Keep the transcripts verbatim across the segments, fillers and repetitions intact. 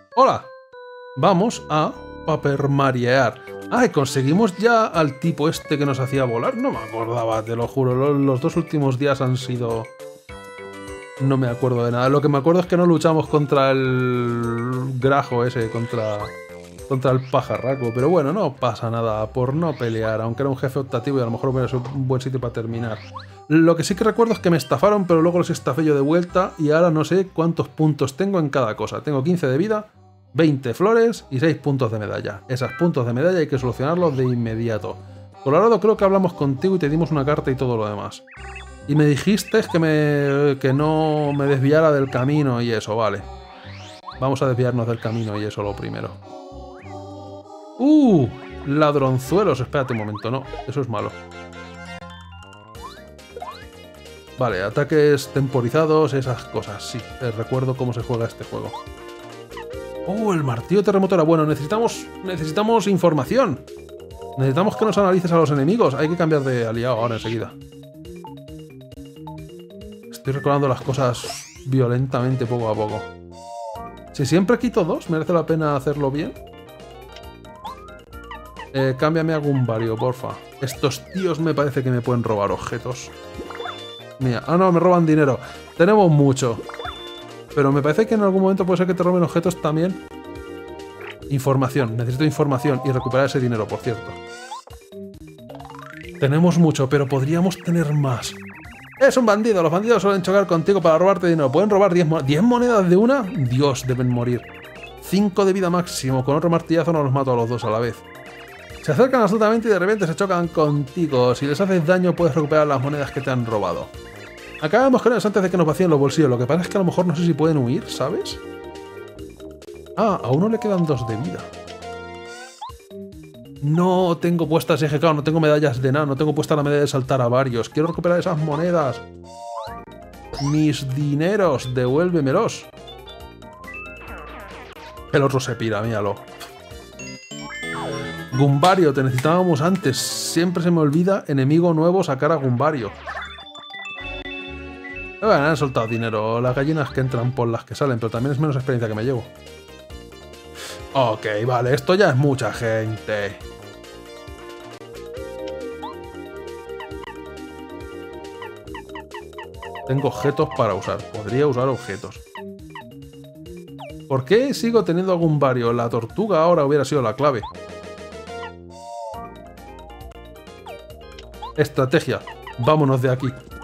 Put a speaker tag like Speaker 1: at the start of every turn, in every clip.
Speaker 1: Hola. Vamos a papermariear. Ah, y conseguimos ya al tipo este que nos hacía volar. No me acordaba, te lo juro. Los, los dos últimos días han sido... No me acuerdo de nada. Lo que me acuerdo es que no luchamos contra el grajo ese, contra, contra el pajarraco. Pero bueno, no pasa nada por no pelear, aunque era un jefe optativo y a lo mejor hubiera sido un buen sitio para terminar. Lo que sí que recuerdo es que me estafaron, pero luego los estafé yo de vuelta y ahora no sé cuántos puntos tengo en cada cosa. Tengo quince de vida, veinte flores y seis puntos de medalla. Esos puntos de medalla hay que solucionarlos de inmediato. Colorado, creo que hablamos contigo y te dimos una carta y todo lo demás. Y me dijiste que, me, que no me desviara del camino y eso, vale. Vamos a desviarnos del camino y eso lo primero. ¡Uh! Ladronzuelos. Espérate un momento, no. Eso es malo. Vale, ataques temporizados, esas cosas. Sí, eh, recuerdo cómo se juega este juego. ¡Oh, el martillo terremoto era bueno! Necesitamos, necesitamos información. Necesitamos que nos analices a los enemigos. Hay que cambiar de aliado ahora enseguida. Estoy recordando las cosas violentamente poco a poco. Si siempre quito dos, ¿merece la pena hacerlo bien? Eh, cámbiame a Gumbario, porfa. Estos tíos me parece que me pueden robar objetos. Mira, ah no, me roban dinero. Tenemos mucho. Pero me parece que en algún momento puede ser que te roben objetos también. Información, necesito información y recuperar ese dinero, por cierto. Tenemos mucho, pero podríamos tener más. Es un bandido, los bandidos suelen chocar contigo para robarte dinero. ¿Pueden robar diez, mo diez monedas de una? Dios, deben morir. cinco de vida máximo, con otro martillazo no los mato a los dos a la vez. Se acercan absolutamente y de repente se chocan contigo. Si les haces daño puedes recuperar las monedas que te han robado. Acabamos con ellos antes de que nos vacíen los bolsillos. Lo que pasa es que a lo mejor no sé si pueden huir, ¿sabes? Ah, a uno le quedan dos de vida. No tengo puestas, G K, no tengo medallas de nada, no tengo puesta la medalla de saltar a varios. Quiero recuperar esas monedas. Mis dineros, devuélvemelos. El otro se pira, míralo. Gumbario, te necesitábamos antes. Siempre se me olvida, enemigo nuevo, sacar a Gumbario. Bueno, han soltado dinero. Las gallinas que entran por las que salen, pero también es menos experiencia que me llevo. Ok, vale, esto ya es mucha gente. Tengo objetos para usar. Podría usar objetos. ¿Por qué sigo teniendo algún vario? La tortuga ahora hubiera sido la clave. Estrategia. Vámonos de aquí.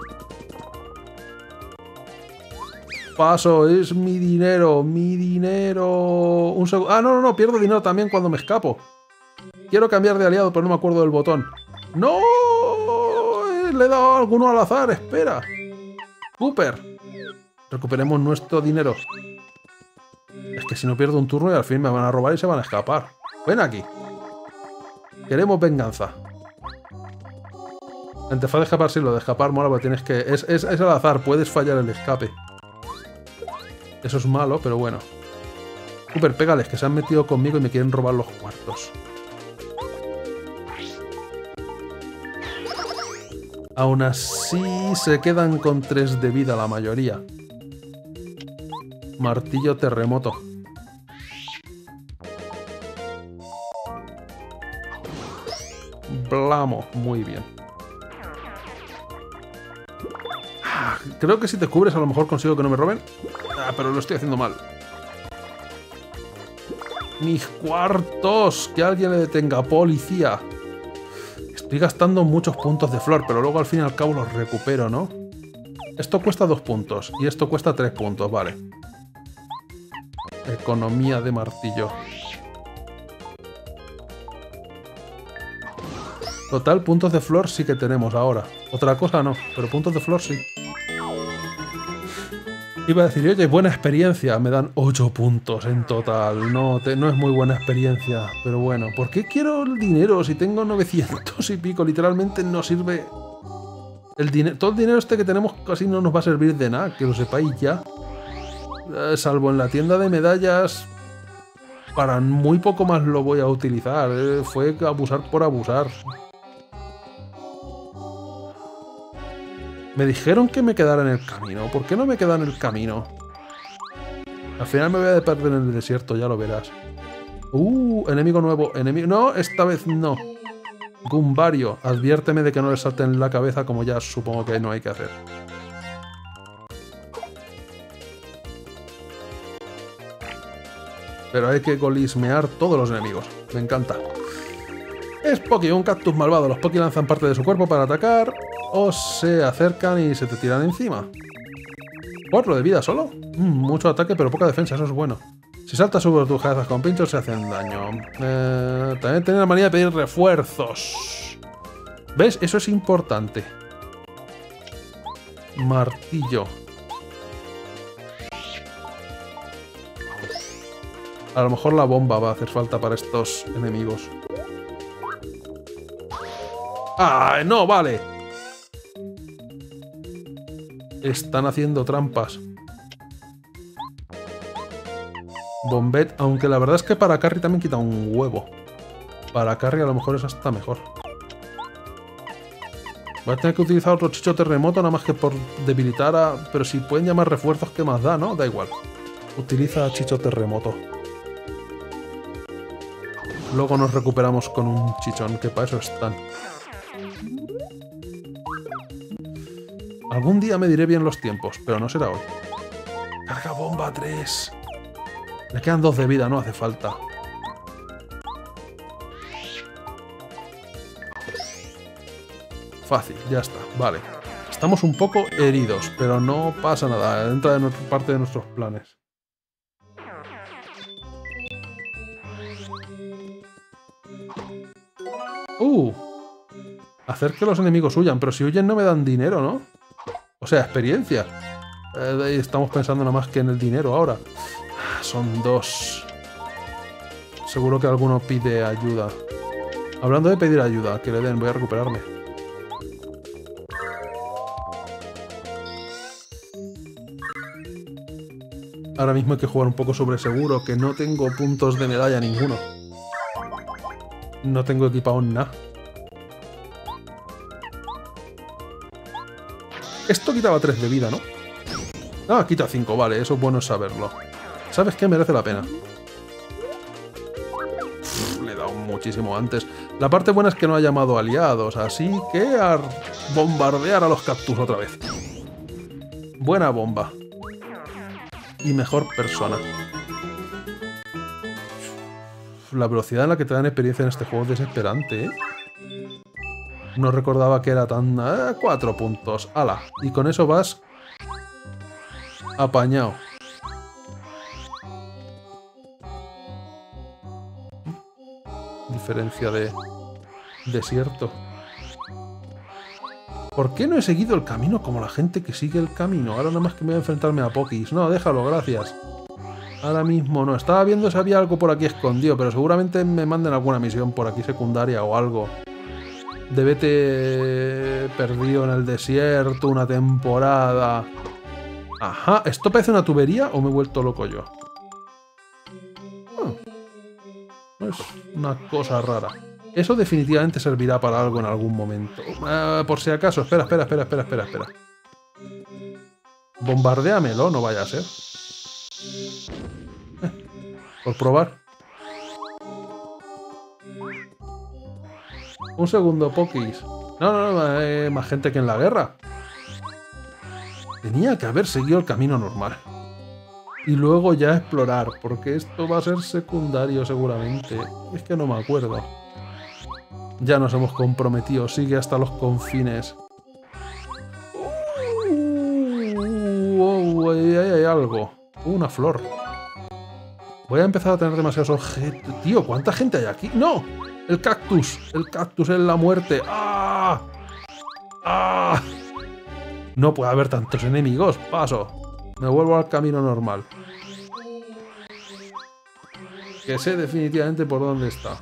Speaker 1: Paso, es mi dinero, mi dinero... Un segundo... Ah, no, no, no, pierdo dinero también cuando me escapo. Quiero cambiar de aliado, pero no me acuerdo del botón. ¡No! Le he dado a alguno al azar, espera. Cooper. Recuperemos nuestro dinero. Es que si no pierdo un turno y al fin me van a robar y se van a escapar. Ven aquí. Queremos venganza. La interfaz de escapar, sí, lo de escapar mola, porque tienes que... Es, es, es al azar, puedes fallar el escape. Eso es malo, pero bueno. Cooper, pégales, que se han metido conmigo y me quieren robar los cuartos. Aún así, se quedan con tres de vida la mayoría. Martillo terremoto. Blamo, muy bien. Creo que si te cubres a lo mejor consigo que no me roben. Ah, pero lo estoy haciendo mal. ¡Mis cuartos! Que alguien le detenga, policía. Estoy gastando muchos puntos de flor, pero luego al fin y al cabo los recupero, ¿no? Esto cuesta dos puntos y esto cuesta tres puntos, vale. Economía de martillo. Total, puntos de flor sí que tenemos ahora. Otra cosa no, pero puntos de flor sí. Iba a decir, oye, buena experiencia. Me dan ocho puntos en total. No, te, no es muy buena experiencia, pero bueno. ¿Por qué quiero el dinero si tengo novecientos y pico? Literalmente no sirve... El dinero, todo el dinero este que tenemos casi no nos va a servir de nada, que lo sepáis ya. Eh, salvo en la tienda de medallas... Para muy poco más lo voy a utilizar. Eh, fue abusar por abusar. Me dijeron que me quedara en el camino. ¿Por qué no me queda en el camino? Al final me voy a perder en el desierto, ya lo verás. Uh, enemigo nuevo, enemigo... No, esta vez no. Gumbario, adviérteme de que no le salte en la cabeza, como ya supongo que no hay que hacer. Pero hay que golismear todos los enemigos. Me encanta. Es Poki, un cactus malvado. Los Poki lanzan parte de su cuerpo para atacar o se acercan y se te tiran encima. ¿Cuatro de vida solo? Mm, mucho ataque pero poca defensa, eso es bueno. Si saltas sobre tus cabezas con pinchos se hacen daño. Eh, también tiene la manía de pedir refuerzos. ¿Ves? Eso es importante. Martillo. A lo mejor la bomba va a hacer falta para estos enemigos. ¡Ah! ¡No, vale! Están haciendo trampas. Bombet, aunque la verdad es que para Carry también quita un huevo. Para Carry a lo mejor es hasta mejor. Voy a tener que utilizar otro chicho terremoto nada más que por debilitar a... Pero si pueden llamar refuerzos, ¿qué más da, no? Da igual. Utiliza chicho terremoto. Luego nos recuperamos con un chichón, que para eso están. Algún día me diré bien los tiempos, pero no será hoy. Carga bomba tres. Le quedan dos de vida, no hace falta. Fácil, ya está, vale. Estamos un poco heridos, pero no pasa nada. Entra de nuestra parte de nuestros planes. Uh, hacer que los enemigos huyan, pero si huyen no me dan dinero, ¿no? O sea, experiencia. Eh, estamos pensando nada más que en el dinero ahora. Son dos. Seguro que alguno pide ayuda. Hablando de pedir ayuda, que le den, voy a recuperarme. Ahora mismo hay que jugar un poco sobre seguro, que no tengo puntos de medalla ninguno. No tengo equipado nada. Esto quitaba tres de vida, ¿no? Ah, quita cinco, vale, eso es bueno saberlo. ¿Sabes qué? Merece la pena. Uf, le he dado muchísimo antes. La parte buena es que no ha llamado aliados, así que a bombardear a los cactus otra vez. Buena bomba. Y mejor persona. La velocidad en la que te dan experiencia en este juego es desesperante, ¿eh? No recordaba que era tan... Eh, cuatro puntos. ¡Hala! Y con eso vas... apañado. Diferencia de... desierto. ¿Por qué no he seguido el camino como la gente que sigue el camino? Ahora nada más que me voy a enfrentarme a Pokis. No, déjalo, gracias. Ahora mismo no. Estaba viendo si había algo por aquí escondido, pero seguramente me manden alguna misión por aquí secundaria o algo. De vete perdido en el desierto una temporada. Ajá, ¿esto parece una tubería o me he vuelto loco yo? Oh. Es una cosa rara. Eso definitivamente servirá para algo en algún momento. Uh, por si acaso, espera, espera, espera, espera, espera, espera. Bombardéamelo, no vaya a ser. Eh, por probar. Un segundo, Pokis. No, no, no, hay más gente que en la guerra. Tenía que haber seguido el camino normal. Y luego ya explorar, porque esto va a ser secundario seguramente. Es que no me acuerdo. Ya nos hemos comprometido, sigue hasta los confines. Uh, oh, ahí hay, hay algo. Uh, una flor. Voy a empezar a tener demasiados objetos. Tío, ¿cuánta gente hay aquí? ¡No! El cactus. El cactus es la muerte. ¡Ah! ¡Ah! No puede haber tantos enemigos. Paso. Me vuelvo al camino normal. Que sé definitivamente por dónde está.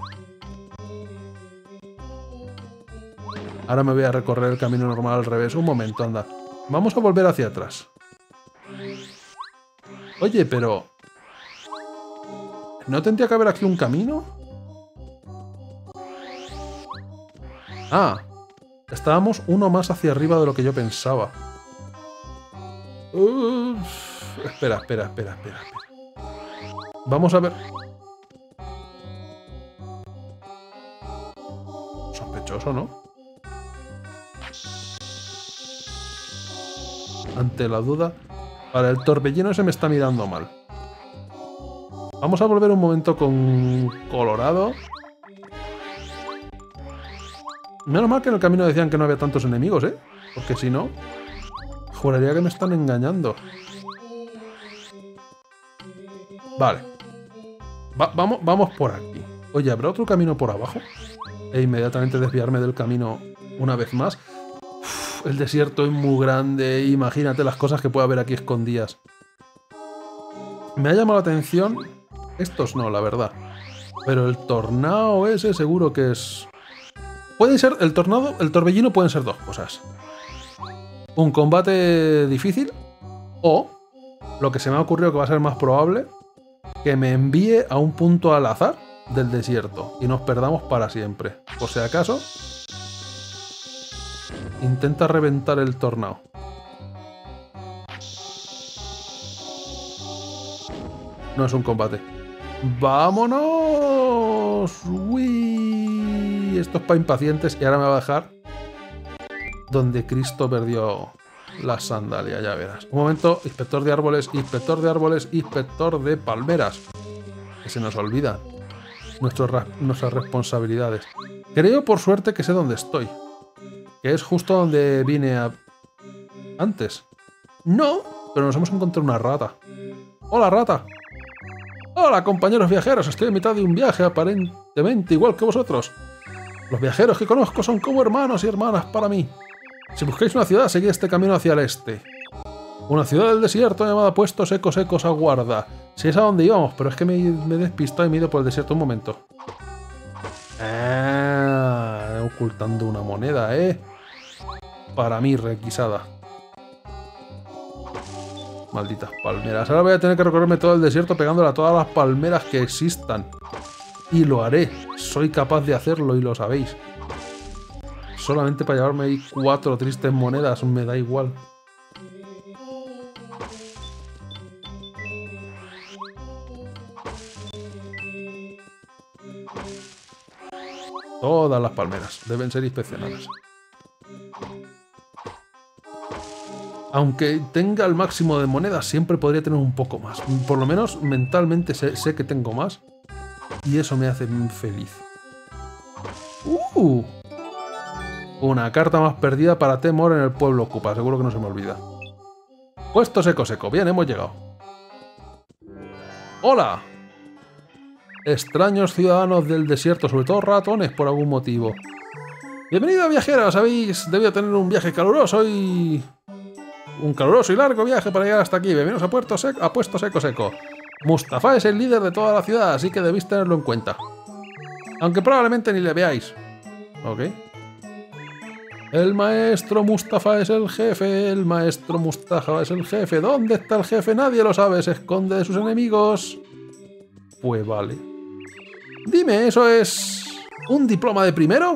Speaker 1: Ahora me voy a recorrer el camino normal al revés. Un momento, anda. Vamos a volver hacia atrás. Oye, pero... ¿no tendría que haber aquí un camino? Ah, estábamos uno más hacia arriba de lo que yo pensaba. Uf, espera, espera, espera, espera, espera. Vamos a ver. Sospechoso, ¿no? Ante la duda. Vale, el torbellino se me está mirando mal. Vamos a volver un momento con Colorado. Menos mal que en el camino decían que no había tantos enemigos, ¿eh? Porque si no, juraría que me están engañando. Vale. Va, vamos, vamos por aquí. Oye, ¿habrá otro camino por abajo? E inmediatamente desviarme del camino una vez más. Uf, el desierto es muy grande. Imagínate las cosas que puede haber aquí escondidas. Me ha llamado la atención... Estos no, la verdad. Pero el tornado ese seguro que es... Pueden ser... El tornado, el torbellino pueden ser dos cosas. Un combate difícil o, lo que se me ha ocurrido que va a ser más probable, que me envíe a un punto al azar del desierto y nos perdamos para siempre. Por si acaso, intenta reventar el tornado. No es un combate. ¡Vámonos! ¡Uy! Esto es para impacientes y ahora me va a dejar donde Cristo perdió las sandalias, ya verás. Un momento, inspector de árboles, inspector de árboles, inspector de palmeras. Que se nos olvida nuestros, nuestras responsabilidades. Creo por suerte que sé dónde estoy. Que es justo donde vine a... antes. No, pero nos hemos encontrado una rata. ¡Hola, rata! ¡Hola, compañeros viajeros! Estoy en mitad de un viaje aparentemente igual que vosotros. Los viajeros que conozco son como hermanos y hermanas para mí. Si buscáis una ciudad, seguid este camino hacia el este. Una ciudad del desierto llamada Puesto Seco Secos aguarda. Si es a donde íbamos, pero es que me, me he despistado y me he ido por el desierto un momento. Ah, ocultando una moneda, ¿eh? Para mí, requisada. Malditas palmeras. Ahora voy a tener que recorrerme todo el desierto pegándole a todas las palmeras que existan. Y lo haré. Soy capaz de hacerlo y lo sabéis. Solamente para llevarme ahí cuatro tristes monedas me da igual. Todas las palmeras deben ser inspeccionadas. Aunque tenga el máximo de monedas, siempre podría tener un poco más. Por lo menos mentalmente sé, sé que tengo más. Y eso me hace feliz. ¡Uh! Una carta más perdida para Temor en el pueblo ocupa. Seguro que no se me olvida. Puesto Seco Seco. Bien, hemos llegado. ¡Hola! Extraños ciudadanos del desierto, sobre todo ratones por algún motivo. Bienvenido, viajeros. Habéis debido tener un viaje caluroso y... un caluroso y largo viaje para llegar hasta aquí. Bienvenidos a, Puerto Seco, a Puesto Seco Seco. Mustafa es el líder de toda la ciudad, así que debéis tenerlo en cuenta. Aunque probablemente ni le veáis. Ok. El maestro Mustafa es el jefe. El maestro Mustafa es el jefe. ¿Dónde está el jefe? Nadie lo sabe. Se esconde de sus enemigos. Pues vale. Dime, ¿eso es un diploma de primero?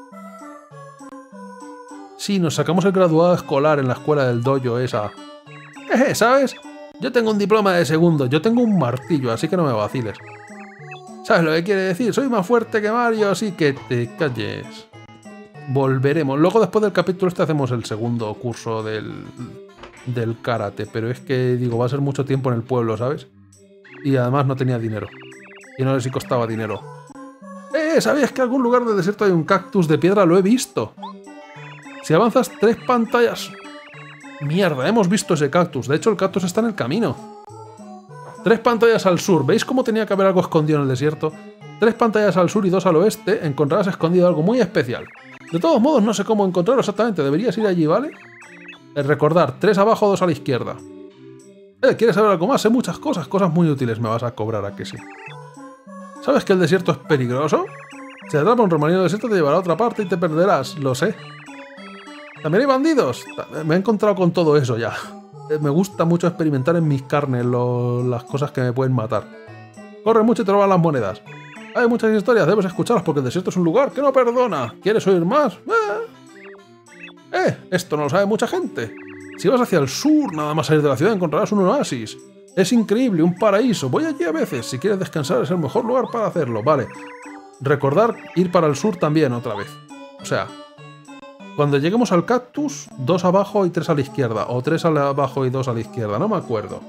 Speaker 1: Sí, nos sacamos el graduado escolar en la escuela del dojo esa. Jeje, ¿sabes? Yo tengo un diploma de segundo. Yo tengo un martillo, así que no me vaciles. ¿Sabes lo que quiere decir? Soy más fuerte que Mario, así que te calles. Volveremos. Luego, después del capítulo este, hacemos el segundo curso del, del karate. Pero es que, digo, va a ser mucho tiempo en el pueblo, ¿sabes? Y además no tenía dinero. Y no sé si costaba dinero. ¡Eh! ¿Sabías que en algún lugar del desierto hay un cactus de piedra? Lo he visto. Si avanzas tres pantallas... Mierda, hemos visto ese cactus. De hecho, el cactus está en el camino. Tres pantallas al sur. ¿Veis cómo tenía que haber algo escondido en el desierto? Tres pantallas al sur y dos al oeste. Encontrarás escondido algo muy especial. De todos modos, no sé cómo encontrarlo exactamente. Deberías ir allí, ¿vale? El recordar. Tres abajo, dos a la izquierda. Eh, ¿quieres saber algo más? Sé muchas cosas. Cosas muy útiles me vas a cobrar, ¿a que sí? ¿Sabes que el desierto es peligroso? Si atrapa un remanente del desierto te llevará a otra parte y te perderás. Lo sé. También hay bandidos. Me he encontrado con todo eso ya. Me gusta mucho experimentar en mis carnes lo, las cosas que me pueden matar. Corre mucho y te roban las monedas. Hay muchas historias, debes escucharlas porque el desierto es un lugar que no perdona. ¿Quieres oír más? Eh, eh esto no lo sabe mucha gente. Si vas hacia el sur, nada más salir de la ciudad encontrarás un oasis. Es increíble, un paraíso. Voy allí a veces. Si quieres descansar es el mejor lugar para hacerlo. Vale. Recordar ir para el sur también otra vez. O sea, cuando lleguemos al cactus, dos abajo y tres a la izquierda. O tres abajo y dos a la izquierda. No me acuerdo.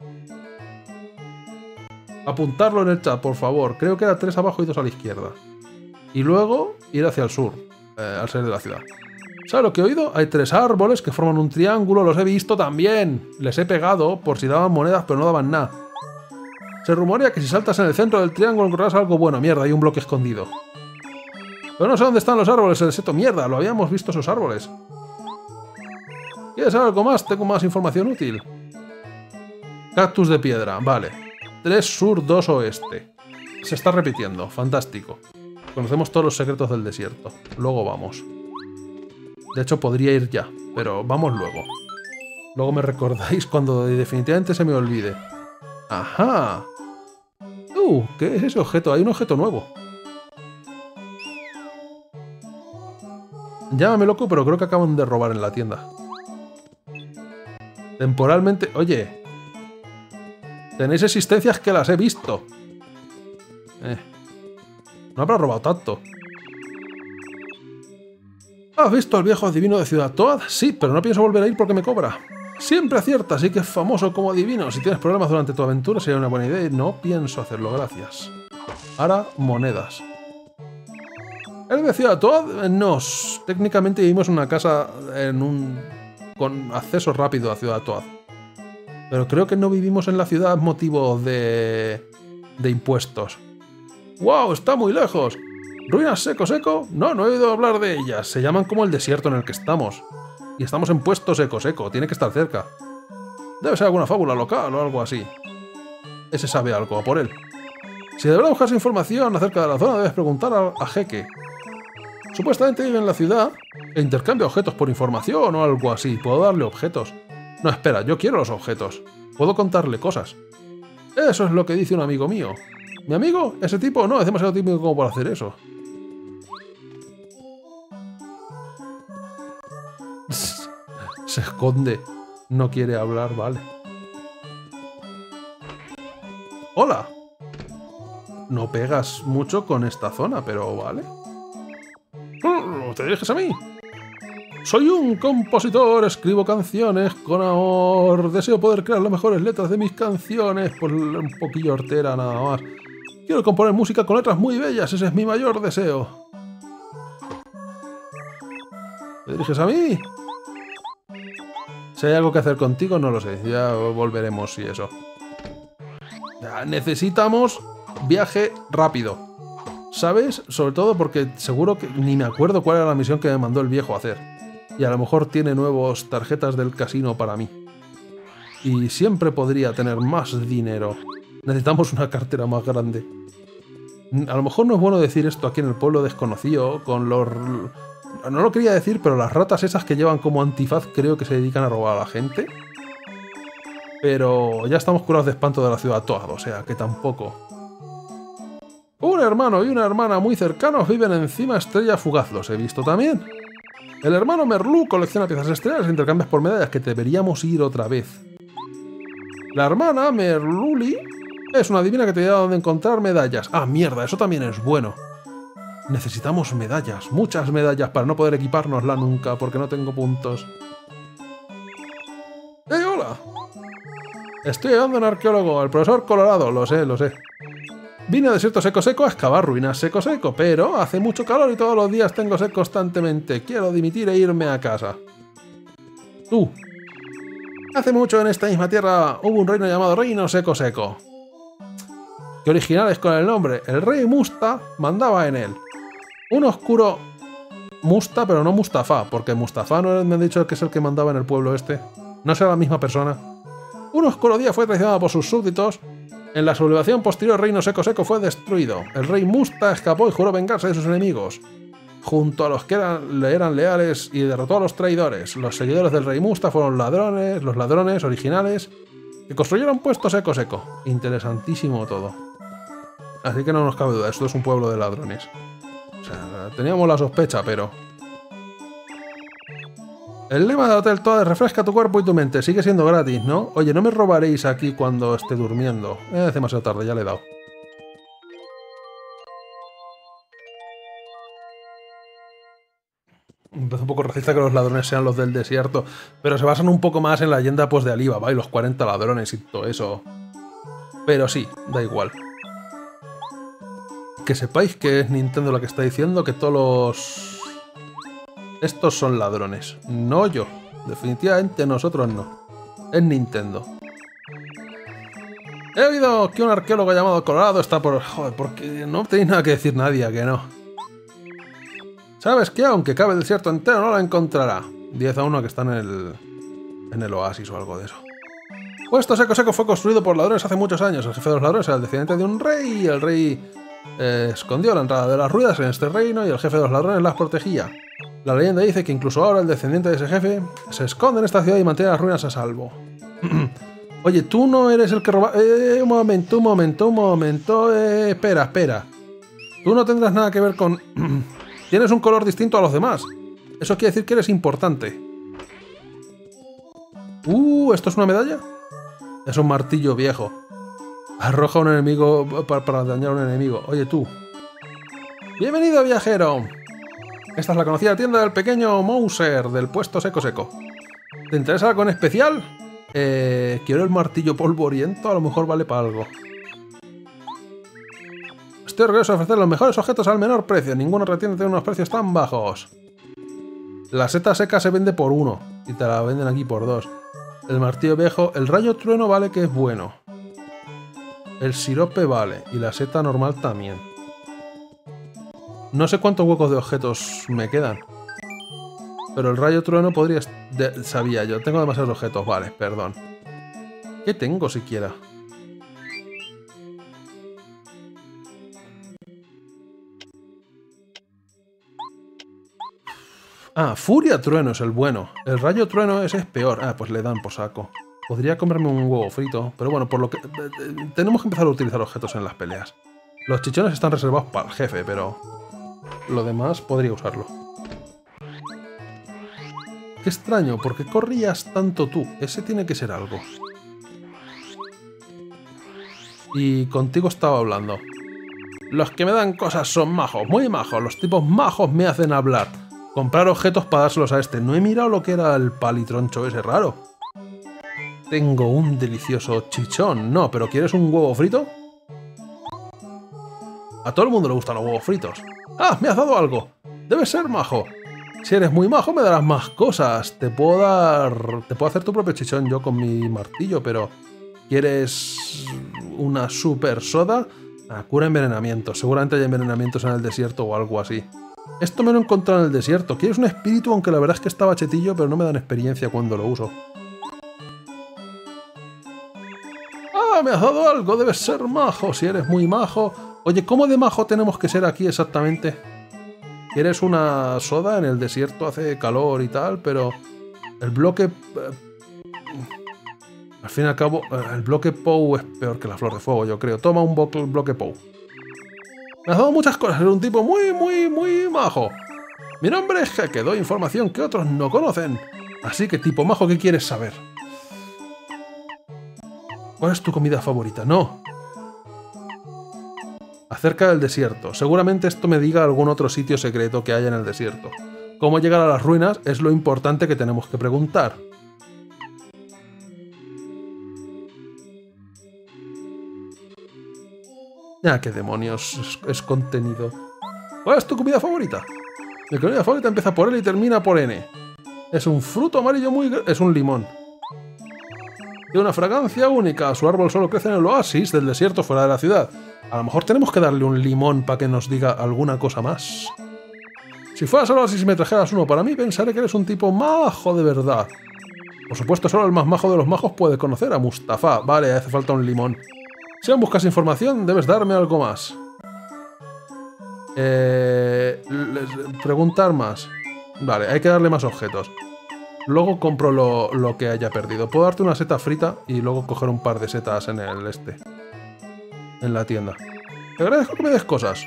Speaker 1: Apuntarlo en el chat, por favor. Creo que era tres abajo y dos a la izquierda. Y luego ir hacia el sur, eh, al salir de la ciudad. ¿Sabes lo que he oído? Hay tres árboles que forman un triángulo. Los he visto también. Les he pegado por si daban monedas, pero no daban nada. Se rumorea que si saltas en el centro del triángulo encontrarás algo bueno. Mierda, hay un bloque escondido. Pero no sé dónde están los árboles, el seto. Mierda, lo habíamos visto esos árboles. ¿Quieres saber algo más? Tengo más información útil. Cactus de piedra, vale. tres sur, dos oeste. Se está repitiendo, fantástico. Conocemos todos los secretos del desierto. Luego vamos. De hecho, podría ir ya, pero vamos luego. Luego me recordáis cuando definitivamente se me olvide. ¡Ajá! ¡Uh! ¿Qué es ese objeto? Hay un objeto nuevo. Llámame loco, pero creo que acaban de robar en la tienda. Temporalmente... Oye. Tenéis existencias que las he visto. Eh. No habrá robado tanto. ¿Has visto al viejo adivino de Ciudad Toad? Sí, pero no pienso volver a ir porque me cobra. Siempre acierta, así que es famoso como adivino. Si tienes problemas durante tu aventura sería una buena idea y no pienso hacerlo, gracias. Ahora, monedas. ¿Eres de Ciudad Toad? No, técnicamente vivimos en una casa en un... con acceso rápido a Ciudad Toad. Pero creo que no vivimos en la ciudad motivo de... de impuestos. ¡Wow! Está muy lejos. ¿Ruinas seco seco? No, no he oído hablar de ellas. Se llaman como el desierto en el que estamos. Y estamos en puesto seco seco. Tiene que estar cerca. Debe ser alguna fábula local o algo así. Ese sabe algo, a por él. Si de verdad buscas información acerca de la zona, debes preguntar a, a Jeque. Supuestamente vive en la ciudad e intercambia objetos por información o algo así. Puedo darle objetos. No, espera, yo quiero los objetos. Puedo contarle cosas. Eso es lo que dice un amigo mío. ¿Mi amigo? ¿Ese tipo? No, es demasiado tímido como para hacer eso. Se esconde. No quiere hablar, vale. ¡Hola! No pegas mucho con esta zona, pero vale. ¿Te diriges a mí? Soy un compositor, escribo canciones con amor. Deseo poder crear las mejores letras de mis canciones. Por un poquillo hortera nada más. Quiero componer música con letras muy bellas, ese es mi mayor deseo. ¿Te diriges a mí? Si hay algo que hacer contigo, no lo sé. Ya volveremos y eso. Ya necesitamos viaje rápido. ¿Sabes? Sobre todo porque seguro que ni me acuerdo cuál era la misión que me mandó el viejo a hacer. Y a lo mejor tiene nuevas tarjetas del casino para mí. Y siempre podría tener más dinero. Necesitamos una cartera más grande. A lo mejor no es bueno decir esto aquí en el pueblo desconocido, con los... No lo quería decir, pero las ratas esas que llevan como antifaz creo que se dedican a robar a la gente. Pero ya estamos curados de espanto de la ciudad toda, o sea que tampoco. Un hermano y una hermana muy cercanos viven encima Estrella Fugaz, los he visto también. El hermano Merlú colecciona piezas estrellas e intercambias por medallas, que deberíamos ir otra vez. La hermana Merluli es una adivina que te dirá dónde encontrar medallas. Ah, mierda, eso también es bueno. Necesitamos medallas, muchas medallas, para no poder equipárnosla nunca, porque no tengo puntos. ¡Eh, hola! Estoy ayudando a un arqueólogo, el profesor Colorado, lo sé, lo sé. Vine a Desierto Seco Seco a excavar ruinas seco seco, pero hace mucho calor y todos los días tengo sed constantemente. Quiero dimitir e irme a casa. Tú. Hace mucho en esta misma tierra hubo un reino llamado Reino Seco Seco. Qué originales con el nombre. El rey Musta mandaba en él. Un oscuro Musta, pero no Mustafa, porque Mustafa no me han dicho que es el que mandaba en el pueblo este. No será la misma persona. Un oscuro día fue traicionado por sus súbditos. En la sublevación posterior, el reino seco seco fue destruido. El rey Musta escapó y juró vengarse de sus enemigos, junto a los que eran, le eran leales, y derrotó a los traidores. Los seguidores del rey Musta fueron ladrones, los ladrones originales, que construyeron puesto seco seco. Interesantísimo todo. Así que no nos cabe duda, esto es un pueblo de ladrones. O sea, teníamos la sospecha, pero... El lema del Hotel Toad es refresca tu cuerpo y tu mente. Sigue siendo gratis, ¿no? Oye, no me robaréis aquí cuando esté durmiendo. Eh, es demasiado tarde, ya le he dado. Me parece un poco racista que los ladrones sean los del desierto, pero se basan un poco más en la leyenda pues, de Alibaba y los cuarenta ladrones y todo eso. Pero sí, da igual. Que sepáis que es Nintendo la que está diciendo que todos los... estos son ladrones. No yo. Definitivamente nosotros no. Es Nintendo. He oído que un arqueólogo llamado Colorado está por... Joder, porque no tenéis nada que decir nadie, ¿a que no? ¿Sabes qué? Aunque cabe el desierto entero, no la encontrará. diez a uno que está en el... en el oasis o algo de eso. Puesto Seco Seco fue construido por ladrones hace muchos años. El jefe de los ladrones era el descendiente de un rey y el rey eh, escondió la entrada de las ruinas en este reino y el jefe de los ladrones las protegía. La leyenda dice que incluso ahora el descendiente de ese jefe se esconde en esta ciudad y mantiene las ruinas a salvo. Oye, tú no eres el que roba... Eh, un momento, un momento, un momento... Eh, espera, espera. Tú no tendrás nada que ver con... Tienes un color distinto a los demás. Eso quiere decir que eres importante. Uh, ¿esto es una medalla? Es un martillo viejo. Arroja a un enemigo para, para dañar a un enemigo. Oye, tú. Bienvenido, viajero. Esta es la conocida tienda del pequeño Mouser del puesto Seco Seco. ¿Te interesa algo en especial? Eh, quiero el martillo polvoriento, a lo mejor vale para algo. Estoy orgulloso de ofrecer los mejores objetos al menor precio. Ninguna retienda tiene unos precios tan bajos. La seta seca se vende por uno y te la venden aquí por dos. El martillo viejo, el rayo trueno vale que es bueno. El sirope vale y la seta normal también. No sé cuántos huecos de objetos me quedan. Pero el rayo trueno podría... De, sabía yo, tengo demasiados objetos, vale, perdón. ¿Qué tengo siquiera? Ah, Furia Trueno es el bueno. El Rayo Trueno ese es peor. Ah, pues le dan por saco. Podría comerme un huevo frito, pero bueno, por lo que... Tenemos que empezar a utilizar objetos en las peleas. Los chichones están reservados para el jefe, pero... lo demás podría usarlo. Qué extraño, ¿por qué corrías tanto tú? Ese tiene que ser algo. Y contigo estaba hablando. Los que me dan cosas son majos, muy majos. Los tipos majos me hacen hablar. Comprar objetos para dárselos a este. No he mirado lo que era el palitroncho ese raro. Tengo un delicioso chichón. No, pero ¿quieres un huevo frito? A todo el mundo le gustan los huevos fritos. ¡Ah! ¡Me has dado algo! Debes ser majo. Si eres muy majo me darás más cosas. Te puedo dar... Te puedo hacer tu propio chichón yo con mi martillo, pero... ¿Quieres una super soda? Ah, cura envenenamiento. Seguramente hay envenenamientos en el desierto o algo así. Esto me lo he encontrado en el desierto. ¿Quieres un espíritu? Aunque la verdad es que estaba chetillo, pero no me dan experiencia cuando lo uso. ¡Ah! Me has dado algo. Debes ser majo. Si eres muy majo... Oye, ¿cómo de majo tenemos que ser aquí exactamente? ¿Quieres una soda? En el desierto hace calor y tal, pero... El bloque... Eh, al fin y al cabo, el bloque Pou es peor que la flor de fuego, yo creo. Toma un bloque Pou. Me has dado muchas cosas. Eres un tipo muy, muy, muy majo. Mi nombre es Jeque. Doy información que otros no conocen. Así que, tipo majo, ¿qué quieres saber? ¿Cuál es tu comida favorita? No. Acerca del desierto. Seguramente esto me diga algún otro sitio secreto que haya en el desierto. Cómo llegar a las ruinas es lo importante que tenemos que preguntar. Ah, qué demonios. Es, es contenido. ¿Cuál es tu comida favorita? Mi comida favorita empieza por L y termina por N. Es un fruto amarillo muy... Es un limón. Tiene una fragancia única. Su árbol solo crece en el oasis del desierto fuera de la ciudad. A lo mejor tenemos que darle un limón para que nos diga alguna cosa más. Si fueras al oasis y me trajeras uno para mí, pensaré que eres un tipo majo de verdad. Por supuesto, solo el más majo de los majos puede conocer a Mustafa. Vale, hace falta un limón. Si aún buscas información, debes darme algo más. Eh, preguntar más. Vale, hay que darle más objetos. Luego compro lo, lo que haya perdido. Puedo darte una seta frita y luego coger un par de setas en el este. En la tienda. Te agradezco que me des cosas.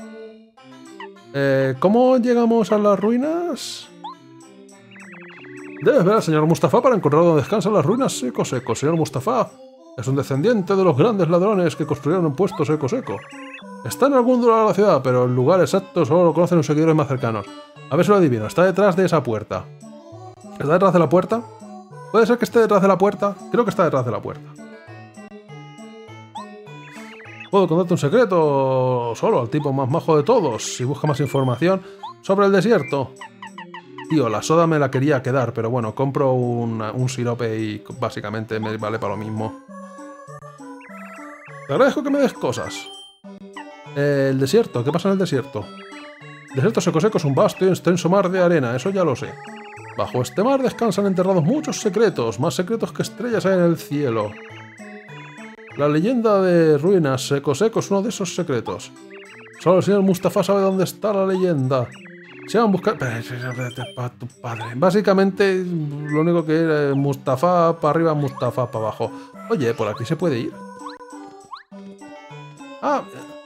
Speaker 1: Eh, ¿Cómo llegamos a las ruinas? Debes ver al señor Mustafa para encontrar donde descansan las ruinas Seco Seco. Señor Mustafa es un descendiente de los grandes ladrones que construyeron un puesto Seco Seco. Está en algún lugar de la ciudad, pero el lugar exacto solo lo conocen los seguidores más cercanos. A ver si lo adivino. Está detrás de esa puerta. ¿Está detrás de la puerta? ¿Puede ser que esté detrás de la puerta? Creo que está detrás de la puerta. Puedo contarte un secreto solo al tipo más majo de todos. Si busca más información sobre el desierto. Tío, la soda me la quería quedar, pero bueno, compro un, un sirope y básicamente me vale para lo mismo. Te agradezco que me des cosas. Eh, el desierto, ¿qué pasa en el desierto? El desierto Seco Seco es un vasto y extenso mar de arena, eso ya lo sé. Bajo este mar descansan enterrados muchos secretos, más secretos que estrellas hay en el cielo. La leyenda de ruinas Seco Seco es uno de esos secretos. Solo el señor Mustafa sabe dónde está la leyenda. Se van a buscar... tu padre. Básicamente, lo único que es Mustafa para arriba, Mustafa para abajo. Oye, por aquí se puede ir. Ah...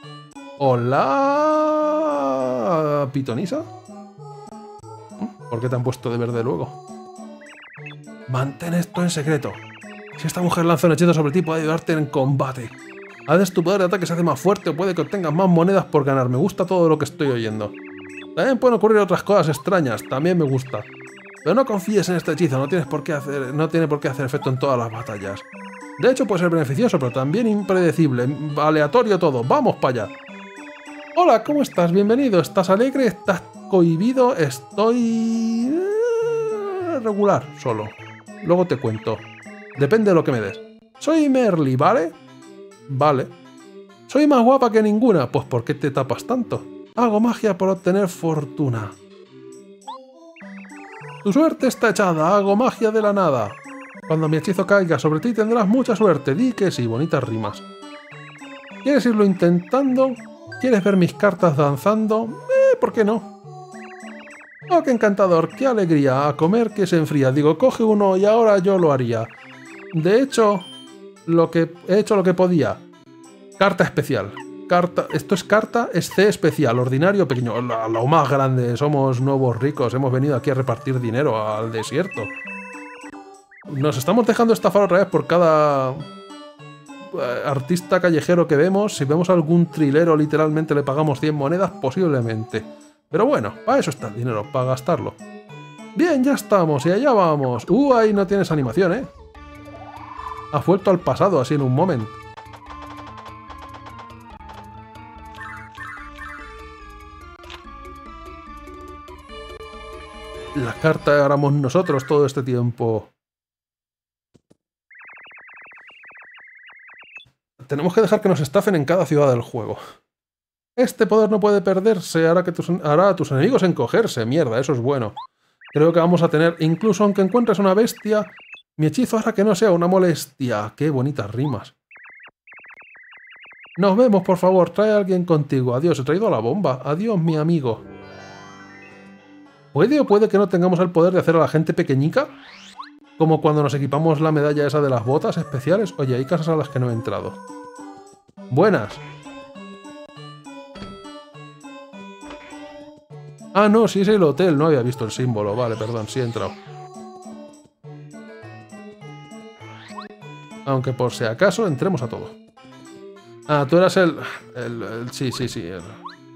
Speaker 1: Hola... ¿Pitonisa? ¿Por qué te han puesto de verde luego? Mantén esto en secreto. Si esta mujer lanza un hechizo sobre ti, puede ayudarte en combate. A veces tu poder de ataque se hace más fuerte o puede que obtengas más monedas por ganar. Me gusta todo lo que estoy oyendo. También pueden ocurrir otras cosas extrañas. También me gusta. Pero no confíes en este hechizo. No, tienes por qué hacer, no tiene por qué hacer efecto en todas las batallas. De hecho, puede ser beneficioso, pero también impredecible. Aleatorio todo. ¡Vamos para allá! Hola, ¿cómo estás? Bienvenido. ¿Estás alegre? ¿Estás cohibido? Estoy... regular, solo. Luego te cuento. Depende de lo que me des. Soy Merly, ¿vale? Vale. Soy más guapa que ninguna. Pues ¿por qué te tapas tanto? Hago magia por obtener fortuna. Tu suerte está echada. Hago magia de la nada. Cuando mi hechizo caiga sobre ti tendrás mucha suerte. Di que sí, bonitas rimas. ¿Quieres irlo intentando? ¿Quieres ver mis cartas danzando? Eh, ¿por qué no? Oh, qué encantador, qué alegría. A comer que se enfría. Digo, coge uno y ahora yo lo haría. De hecho, lo que he hecho lo que podía. Carta especial. Carta, esto es carta, es C especial, ordinario, pequeño. Lo, lo más grande, somos nuevos ricos. Hemos venido aquí a repartir dinero al desierto. Nos estamos dejando estafar otra vez por cada artista callejero que vemos. Si vemos algún trilero, literalmente le pagamos cien monedas, posiblemente. Pero bueno, para eso está el dinero, para gastarlo. Bien, ya estamos, y allá vamos. Uh, ahí no tienes animación, ¿eh? Has vuelto al pasado, así en un momento. La carta éramos nosotros todo este tiempo. Tenemos que dejar que nos estafen en cada ciudad del juego. Este poder no puede perderse, hará, que tus, hará a tus enemigos encogerse. Mierda, eso es bueno. Creo que vamos a tener, incluso aunque encuentres una bestia, mi hechizo hará que no sea una molestia. Qué bonitas rimas. Nos vemos, por favor. Trae a alguien contigo. Adiós, he traído a la bomba. Adiós, mi amigo. ¿Puede o puede que no tengamos el poder de hacer a la gente pequeñica? Como cuando nos equipamos la medalla esa de las botas especiales. Oye, hay casas a las que no he entrado. Buenas. Ah, no, sí es el hotel. No había visto el símbolo. Vale, perdón, sí he entrado. Aunque por si acaso entremos a todo. Ah, tú eras el... el, el sí, sí, sí. El,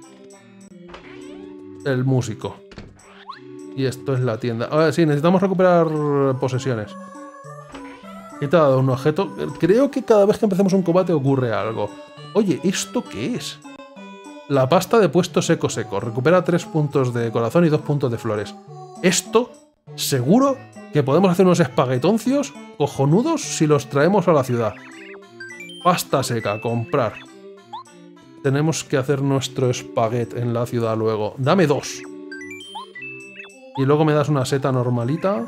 Speaker 1: el músico. Y esto es la tienda. Ahora sí, necesitamos recuperar posesiones. ¿Qué te ha dado un objeto? Creo que cada vez que empecemos un combate ocurre algo. Oye, ¿esto qué es? La pasta de puesto seco seco. Recupera tres puntos de corazón y dos puntos de flores. Esto, seguro que podemos hacer unos espaguetoncios cojonudos si los traemos a la ciudad. Pasta seca, comprar. Tenemos que hacer nuestro espaguet en la ciudad luego. Dame dos. Y luego me das una seta normalita.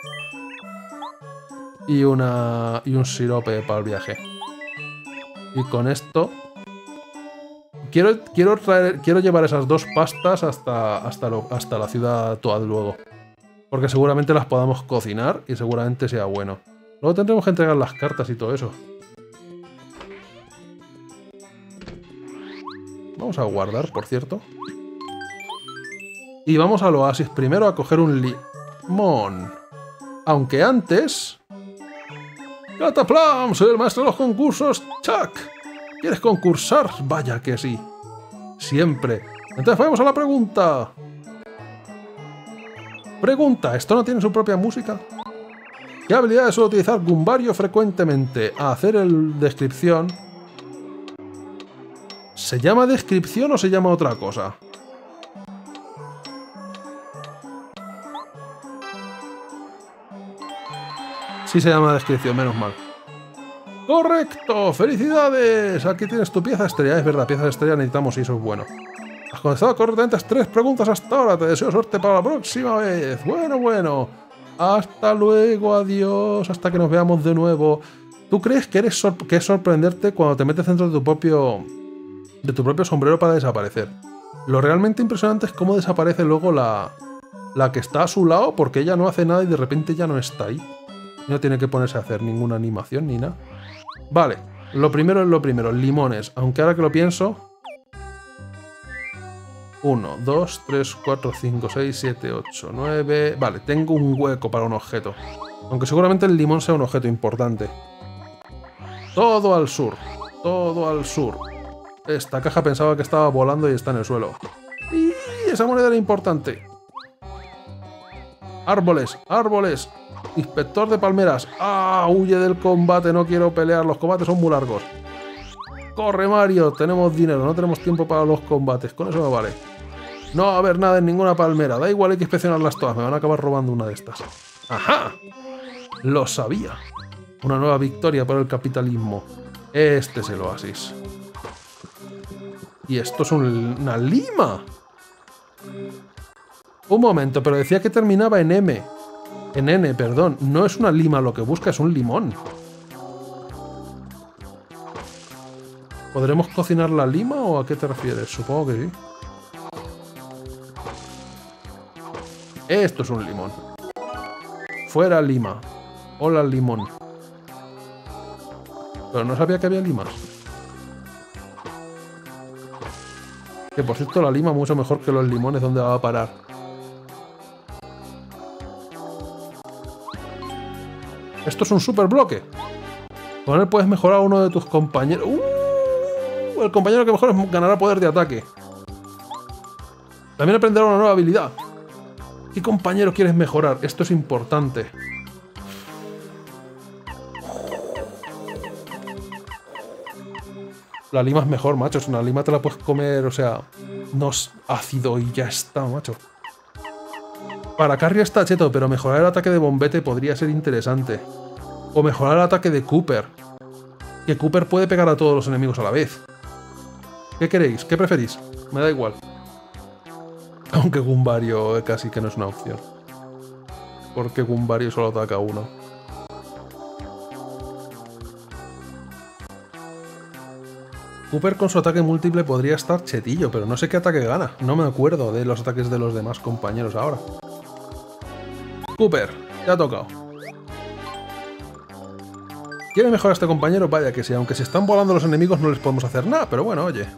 Speaker 1: Y una y un sirope para el viaje. Y con esto... Quiero, quiero, traer, quiero llevar esas dos pastas hasta, hasta, lo, hasta la ciudad Toad luego. Porque seguramente las podamos cocinar y seguramente sea bueno. Luego tendremos que entregar las cartas y todo eso. Vamos a guardar, por cierto. Y vamos al oasis primero a coger un limón. Aunque antes... ¡Cataplam! Soy el maestro de los concursos, Chuck. ¿Quieres concursar? Vaya que sí. Siempre. Entonces vamos a la pregunta. Pregunta, ¿esto no tiene su propia música? ¿Qué habilidades suele utilizar Goombario frecuentemente? A hacer el descripción. ¿Se llama descripción o se llama otra cosa? Sí se llama descripción, menos mal. ¡Correcto! ¡Felicidades! Aquí tienes tu pieza estrella. Es verdad, pieza estrella necesitamos y eso es bueno. Has contestado correctamente las tres preguntas hasta ahora. Te deseo suerte para la próxima vez. Bueno, bueno. Hasta luego, adiós. Hasta que nos veamos de nuevo. ¿Tú crees que, eres sor que es sorprenderte cuando te metes dentro de tu propio... de tu propio sombrero para desaparecer? Lo realmente impresionante es cómo desaparece luego la... la que está a su lado porque ella no hace nada y de repente ya no está ahí. No tiene que ponerse a hacer ninguna animación ni nada. Vale, lo primero es lo primero, limones. Aunque ahora que lo pienso... uno, dos, tres, cuatro, cinco, seis, siete, ocho, nueve... Vale, tengo un hueco para un objeto. Aunque seguramente el limón sea un objeto importante. Todo al sur. Todo al sur. Esta caja pensaba que estaba volando y está en el suelo. ¡Y esa moneda era importante! Árboles, árboles. Inspector de palmeras. ¡Ah! Huye del combate, no quiero pelear. Los combates son muy largos. ¡Corre, Mario! Tenemos dinero, no tenemos tiempo para los combates. Con eso me vale. No va a haber nada en ninguna palmera. Da igual, hay que inspeccionarlas todas. Me van a acabar robando una de estas. ¡Ajá! Lo sabía. Una nueva victoria para el capitalismo. Este es el oasis. Y esto es un, una lima. Un momento, pero decía que terminaba en M. En N, perdón. No es una lima, lo que busca es un limón. ¿Podremos cocinar la lima o a qué te refieres? Supongo que sí. Esto es un limón. Fuera lima. Hola limón. Pero no sabía que había limas. Que por cierto la lima mucho mejor que los limones. ¿Dónde va a parar? Esto es un super bloque. Con él puedes mejorar a uno de tus compañeros. ¡Uh! El compañero que mejor ganará poder de ataque. También aprenderá una nueva habilidad. ¿Qué compañero quieres mejorar? Esto es importante. La lima es mejor, macho. Es una lima te la puedes comer, o sea, no es ácido y ya está, macho. Para Carrie está cheto, pero mejorar el ataque de Bombete podría ser interesante. O mejorar el ataque de Cooper. Que Cooper puede pegar a todos los enemigos a la vez. ¿Qué queréis? ¿Qué preferís? Me da igual. Aunque Goombario casi que no es una opción. Porque Goombario solo ataca a uno. Cooper con su ataque múltiple podría estar chetillo, pero no sé qué ataque gana. No me acuerdo de los ataques de los demás compañeros ahora. Cooper, te ha tocado. ¿Quiere mejorar a este compañero? Vaya que sí, aunque se están volando los enemigos no les podemos hacer nada, pero bueno, oye.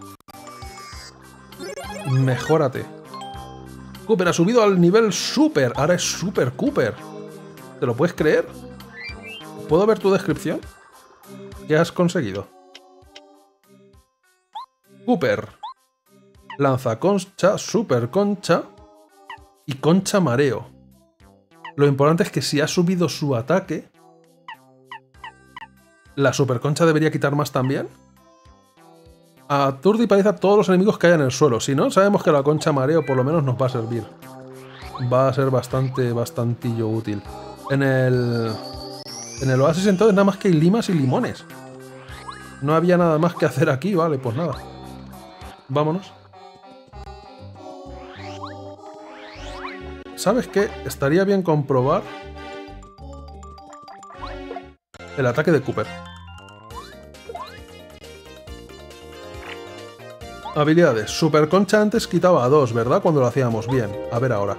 Speaker 1: Mejórate. Cooper ha subido al nivel Super. Ahora es Super Cooper. ¿Te lo puedes creer? ¿Puedo ver tu descripción? ¿Qué has conseguido? Cooper. Lanza concha, super concha y concha mareo. Lo importante es que si ha subido su ataque, ¿la super concha debería quitar más también? Aturde y paraliza a todos los enemigos que haya en el suelo. Si no, sabemos que la concha mareo por lo menos nos va a servir. Va a ser bastante, bastantillo útil. En el... En el oasis entonces nada más que hay limas y limones. No había nada más que hacer aquí, vale, pues nada. Vámonos. ¿Sabes qué? Estaría bien comprobar el ataque de Cooper. Habilidades. Super concha antes quitaba a dos, ¿verdad? Cuando lo hacíamos bien. A ver ahora.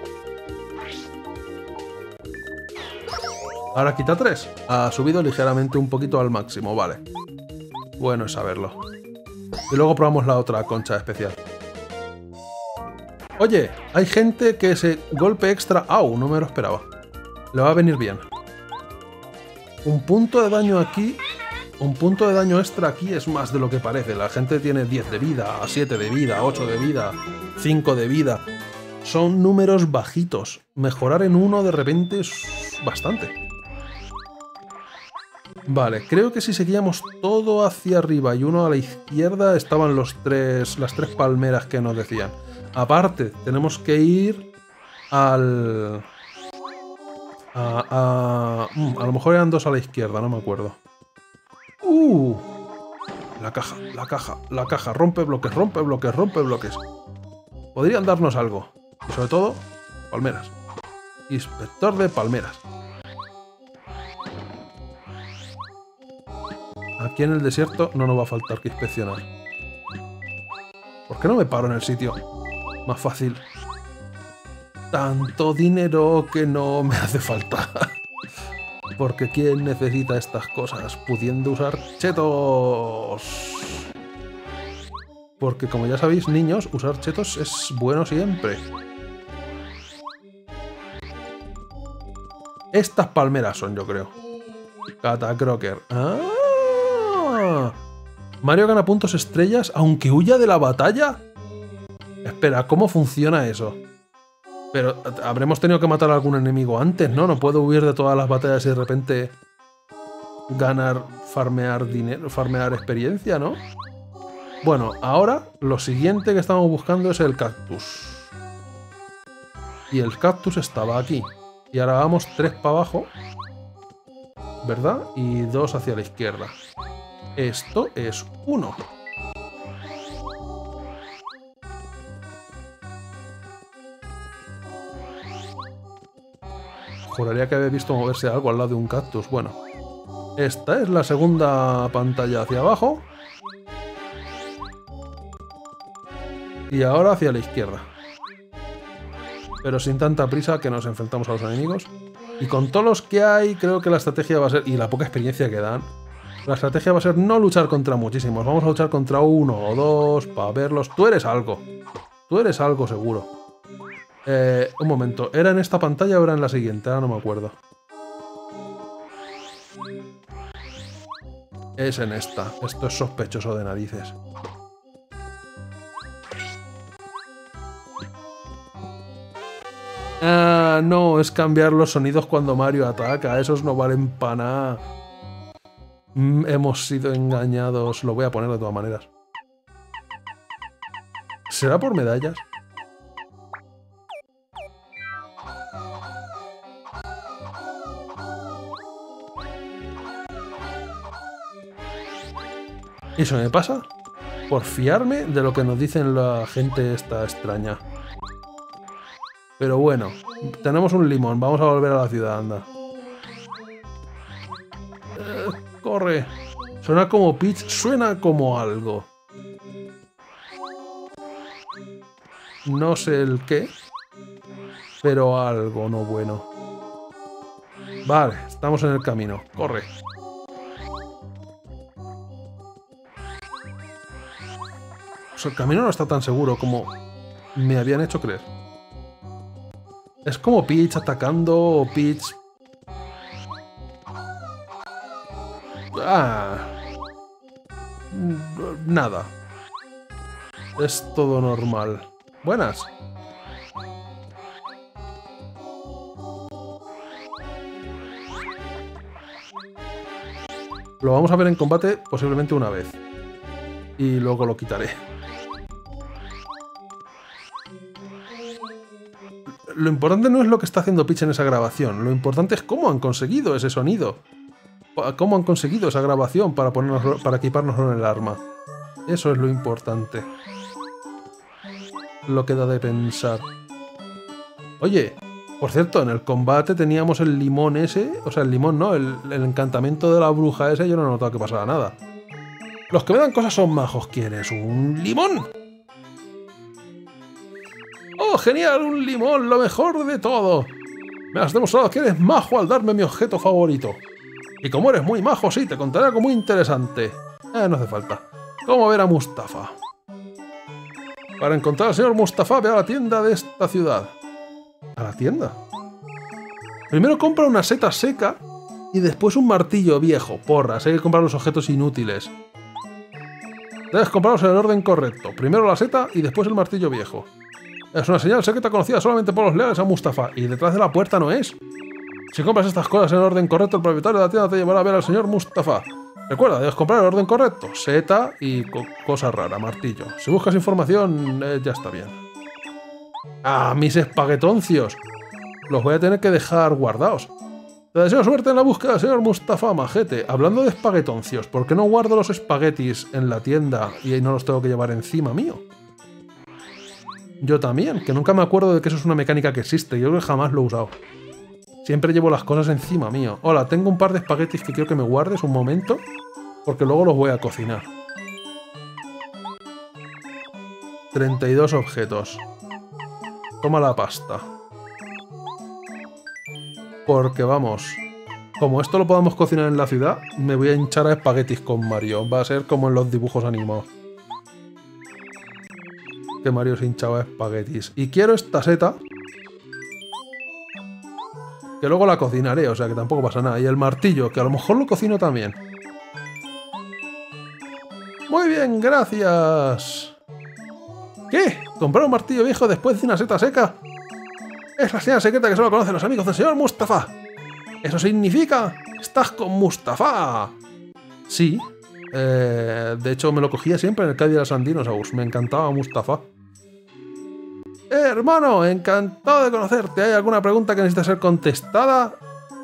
Speaker 1: Ahora quita tres. Ha subido ligeramente un poquito al máximo, vale. Bueno es saberlo. Y luego probamos la otra concha especial. Oye, hay gente que ese golpe extra... ¡Au! No me lo esperaba. Le va a venir bien. Un punto de daño aquí... Un punto de daño extra aquí es más de lo que parece. La gente tiene diez de vida, siete de vida, ocho de vida, cinco de vida. Son números bajitos. Mejorar en uno de repente es bastante. Vale, creo que si seguíamos todo hacia arriba y uno a la izquierda estaban los tres, las tres palmeras que nos decían. Aparte, tenemos que ir al... A, a, a lo mejor eran dos a la izquierda, no me acuerdo. ¡Uh! La caja, la caja, la caja. Rompe bloques, rompe bloques, rompe bloques. Podrían darnos algo. Y sobre todo, palmeras. Inspector de palmeras. Aquí en el desierto no nos va a faltar que inspeccionar. ¿Por qué no me paro en el sitio? Más fácil. Tanto dinero que no me hace falta. Porque ¿quién necesita estas cosas pudiendo usar chetos? Porque como ya sabéis, niños, usar chetos es bueno siempre. Estas palmeras son, yo creo. Catacroker. ¡Ah! Mario gana puntos estrellas aunque huya de la batalla. Espera, ¿cómo funciona eso? Pero habremos tenido que matar a algún enemigo antes, ¿no? No puedo huir de todas las batallas y de repente ganar, farmear dinero, farmear experiencia, ¿no? Bueno, ahora lo siguiente que estamos buscando es el cactus. Y el cactus estaba aquí. Y ahora vamos tres para abajo, ¿verdad? Y dos hacia la izquierda. Esto es uno. Juraría que había visto moverse algo al lado de un cactus. Bueno, esta es la segunda pantalla hacia abajo. Y ahora hacia la izquierda. Pero sin tanta prisa que nos enfrentamos a los enemigos. Y con todos los que hay, creo que la estrategia va a ser... Y la poca experiencia que dan. La estrategia va a ser no luchar contra muchísimos. Vamos a luchar contra uno o dos para verlos. Tú eres algo. Tú eres algo seguro. Eh, un momento, ¿era en esta pantalla o era en la siguiente? Ahora no me acuerdo. Es en esta. Esto es sospechoso de narices. Ah, no, es cambiar los sonidos cuando Mario ataca. Esos no valen para nada. Mm, hemos sido engañados. Lo voy a poner de todas maneras. ¿Será por medallas? Eso me pasa por fiarme de lo que nos dicen la gente esta extraña. Pero bueno, tenemos un limón. Vamos a volver a la ciudad, anda. Eh, corre. Suena como Peach, suena como algo. No sé el qué, pero algo no bueno. Vale, estamos en el camino. Corre. Pues el camino no está tan seguro como me habían hecho creer. Es como Peach atacando o Peach... Ah... Nada. Es todo normal. Buenas. Lo vamos a ver en combate posiblemente una vez. Y luego lo quitaré. Lo importante no es lo que está haciendo Peach en esa grabación. Lo importante es cómo han conseguido ese sonido. Cómo han conseguido esa grabación para, ponernos, para equiparnos en el arma. Eso es lo importante. Lo que da de pensar. Oye, por cierto, en el combate teníamos el limón ese. O sea, el limón no, el, el encantamiento de la bruja ese. Yo no he notado que pasara nada. Los que me dan cosas son majos. ¿Quieres un limón? ¡Oh, genial! ¡Un limón! ¡Lo mejor de todo! Me has demostrado que eres majo al darme mi objeto favorito. Y como eres muy majo, sí, te contaré algo muy interesante. Eh, no hace falta. ¿Cómo ver a Mustafa? Para encontrar al señor Mustafa, ve a la tienda de esta ciudad. ¿A la tienda? Primero compra una seta seca y después un martillo viejo. Porras, hay que comprar los objetos inútiles. Debes comprarlos en el orden correcto. Primero la seta y después el martillo viejo. Es una señal secreta conocida solamente por los leales a Mustafa. Y detrás de la puerta no es. Si compras estas cosas en el orden correcto, el propietario de la tienda te llevará a ver al señor Mustafa. Recuerda, debes comprar el orden correcto. Seta y co cosa rara, martillo. Si buscas información, eh, ya está bien. ¡Ah, mis espaguetoncios! Los voy a tener que dejar guardados. Te deseo suerte en la búsqueda, señor Mustafa, majete. Hablando de espaguetoncios, ¿por qué no guardo los espaguetis en la tienda y ahí no los tengo que llevar encima mío? Yo también, que nunca me acuerdo de que eso es una mecánica que existe. Yo creo que jamás lo he usado. Siempre llevo las cosas encima mío. Hola, tengo un par de espaguetis que quiero que me guardes un momento, porque luego los voy a cocinar. treinta y dos objetos. Toma la pasta. Porque vamos, como esto lo podamos cocinar en la ciudad, me voy a hinchar a espaguetis con Mario. Va a ser como en los dibujos animados. Que Mario se hinchaba a espaguetis. Y quiero esta seta, que luego la cocinaré, o sea que tampoco pasa nada. Y el martillo, que a lo mejor lo cocino también. Muy bien, gracias. ¿Qué? ¿Comprar un martillo viejo después de una seta seca? Es la señal secreta que solo conocen los amigos del señor Mustafa. Eso significa... ¡Estás con Mustafa! Sí. Eh, de hecho, me lo cogía siempre en el Cádiz de los Andinosaurus. Me encantaba Mustafa. Eh, hermano, encantado de conocerte. ¿Hay alguna pregunta que necesite ser contestada?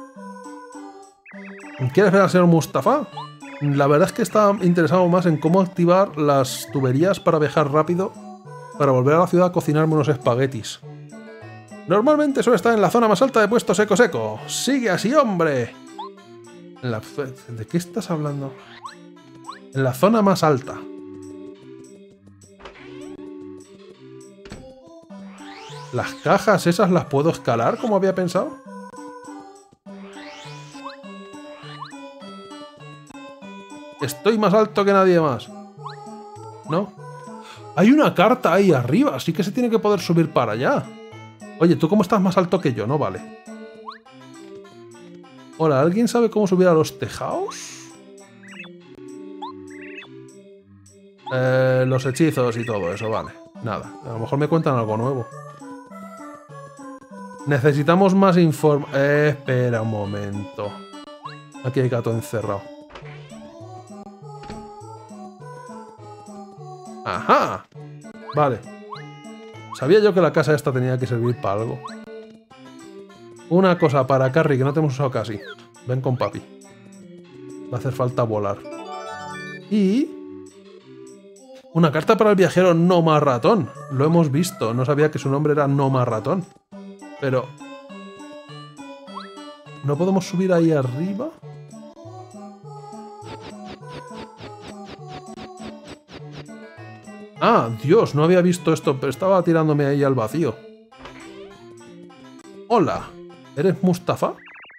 Speaker 1: ¿Quieres ver al señor Mustafa? La verdad es que estaba interesado más en cómo activar las tuberías para viajar rápido, para volver a la ciudad a cocinarme unos espaguetis. Normalmente suele estar en la zona más alta de Puesto Seco Seco. ¡Sigue así, hombre! En la... ¿De qué estás hablando? En la zona más alta. ¿Las cajas esas las puedo escalar como había pensado? Estoy más alto que nadie más. ¿No? Hay una carta ahí arriba, así que se tiene que poder subir para allá. Oye, ¿tú cómo estás más alto que yo? No vale. Hola, ¿alguien sabe cómo subir a los tejados? Eh, los hechizos y todo eso, vale. Nada, a lo mejor me cuentan algo nuevo. Necesitamos más información. Eh, espera un momento. Aquí hay gato encerrado. ¡Ajá! Vale. Sabía yo que la casa esta tenía que servir para algo. Una cosa para Carrie que no te hemos usado casi. Ven con papi. Va a hacer falta volar. Y... una carta para el viajero Noma Ratón. Lo hemos visto. No sabía que su nombre era Noma Ratón. Pero... ¿no podemos subir ahí arriba? Ah, Dios, no había visto esto, pero estaba tirándome ahí al vacío. Hola, ¿eres Mustafa?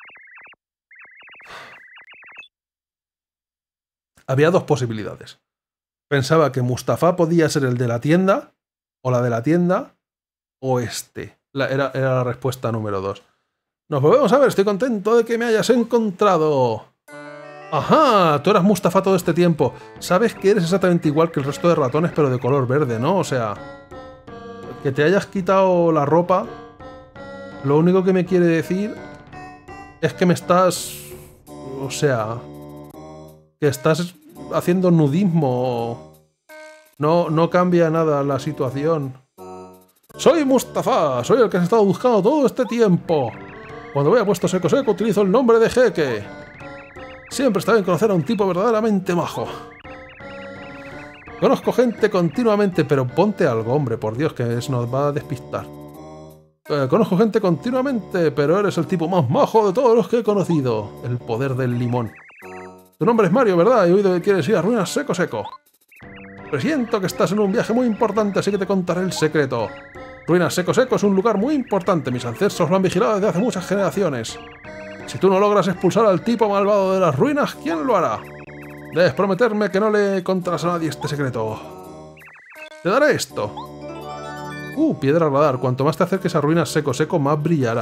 Speaker 1: Había dos posibilidades. Pensaba que Mustafa podía ser el de la tienda, o la de la tienda, o este. La, era, era la respuesta número dos. Nos volvemos a ver, estoy contento de que me hayas encontrado. ¡Ajá! Tú eras Mustafa todo este tiempo. Sabes que eres exactamente igual que el resto de ratones, pero de color verde, ¿no? O sea, que te hayas quitado la ropa, lo único que me quiere decir es que me estás... o sea, que estás haciendo nudismo. No, no cambia nada la situación. ¡Soy Mustafa! Soy el que has estado buscando todo este tiempo. Cuando voy a Puesto Seco Seco utilizo el nombre de Jeque. Siempre está bien conocer a un tipo verdaderamente majo. Conozco gente continuamente, pero ponte algo, hombre, por Dios, que eso nos va a despistar. Eh, conozco gente continuamente, pero eres el tipo más majo de todos los que he conocido. El poder del limón. Tu nombre es Mario, ¿verdad? He oído que quieres ir a Ruinas Seco Seco. Presiento que estás en un viaje muy importante, así que te contaré el secreto. Ruinas Seco Seco es un lugar muy importante. Mis ancestros lo han vigilado desde hace muchas generaciones. Si tú no logras expulsar al tipo malvado de las ruinas, ¿quién lo hará? Debes prometerme que no le contarás a nadie este secreto. Te daré esto. Uh, piedra radar. Cuanto más te acerques a Ruinas Seco Seco, más brillará.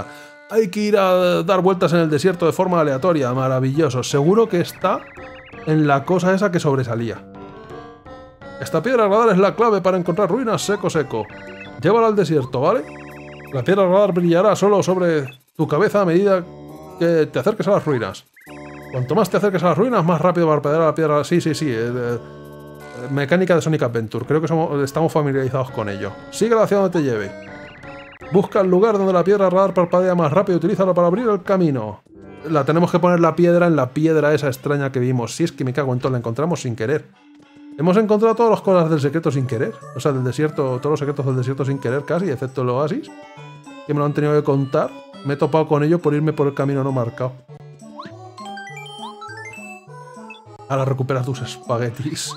Speaker 1: Hay que ir a dar vueltas en el desierto de forma aleatoria. Maravilloso. Seguro que está en la cosa esa que sobresalía. Esta piedra radar es la clave para encontrar ruinas seco seco. Llévala al desierto, ¿vale? La piedra radar brillará solo sobre tu cabeza a medida que te acerques a las ruinas. Cuanto más te acerques a las ruinas, más rápido parpadeará la piedra. Sí, sí, sí. Eh, eh, mecánica de Sonic Adventure. Creo que somos, estamos familiarizados con ello. Síguela hacia donde te lleve. Busca el lugar donde la piedra radar parpadea más rápido y utilízala para abrir el camino. La tenemos que poner la piedra en la piedra esa extraña que vimos. Si es que me cago en todo, la encontramos sin querer. Hemos encontrado todas las cosas del secreto sin querer. O sea, del desierto, todos los secretos del desierto sin querer casi, excepto el oasis. Que me lo han tenido que contar. Me he topado con ello por irme por el camino no marcado. Ahora recupera tus espaguetis.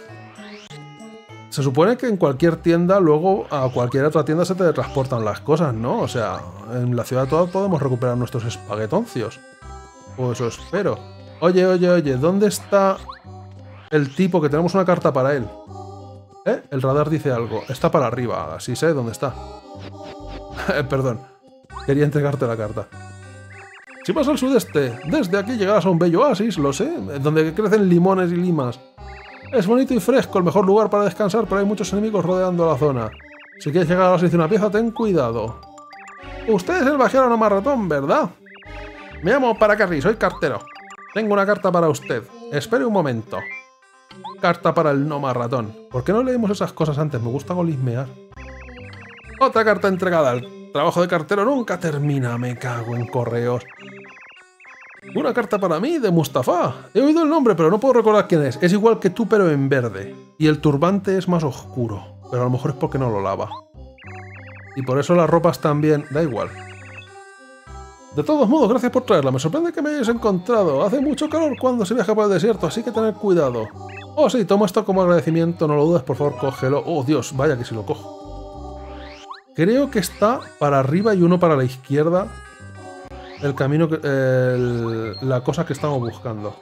Speaker 1: Se supone que en cualquier tienda, luego a cualquier otra tienda se te transportan las cosas, ¿no? O sea, en la ciudad toda podemos recuperar nuestros espaguetoncios. O eso espero. Oye, oye, oye, ¿dónde está el tipo que tenemos una carta para él? ¿Eh? El radar dice algo. Está para arriba, así sé dónde está. Perdón, quería entregarte la carta. Si vas al sudeste, desde aquí llegarás a un bello oasis, lo sé, donde crecen limones y limas. Es bonito y fresco, el mejor lugar para descansar, pero hay muchos enemigos rodeando la zona. Si quieres llegar a la oasis de una pieza, ten cuidado. Usted es el viajero no marratón, ¿verdad? Me llamo Paracarry, soy cartero. Tengo una carta para usted. Espere un momento. Carta para el no marratón. ¿Por qué no leímos esas cosas antes? Me gusta golismear. Otra carta entregada. El trabajo de cartero nunca termina. Me cago en correos. Una carta para mí, de Mustafa. He oído el nombre, pero no puedo recordar quién es. Es igual que tú, pero en verde. Y el turbante es más oscuro. Pero a lo mejor es porque no lo lava. Y por eso las ropas también... Da igual. De todos modos, gracias por traerla. Me sorprende que me hayáis encontrado. Hace mucho calor cuando se viaja por el desierto, así que tened cuidado. Oh, sí, toma esto como agradecimiento. No lo dudes, por favor, cógelo. Oh, Dios, vaya que si lo cojo. Creo que está para arriba y uno para la izquierda. El camino, que, el, la cosa que estamos buscando.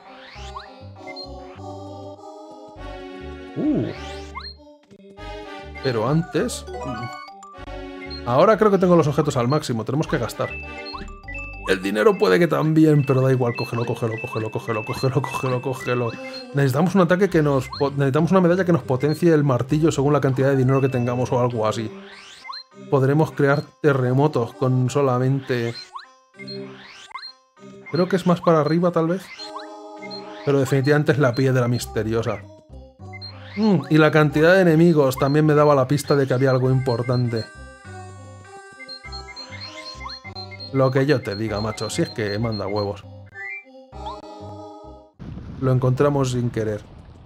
Speaker 1: Uh. Pero antes... Ahora creo que tengo los objetos al máximo. Tenemos que gastar. El dinero puede que también, pero da igual. Cógelo, cógelo, cógelo, cógelo, cógelo, cógelo, cógelo. Necesitamos un ataque que nos... Necesitamos una medalla que nos potencie el martillo según la cantidad de dinero que tengamos o algo así. Podremos crear terremotos con solamente... Creo que es más para arriba, tal vez. Pero definitivamente es la piedra misteriosa. Mm, y la cantidad de enemigos también me daba la pista de que había algo importante. Lo que yo te diga, macho, si es que manda huevos. Lo encontramos sin querer.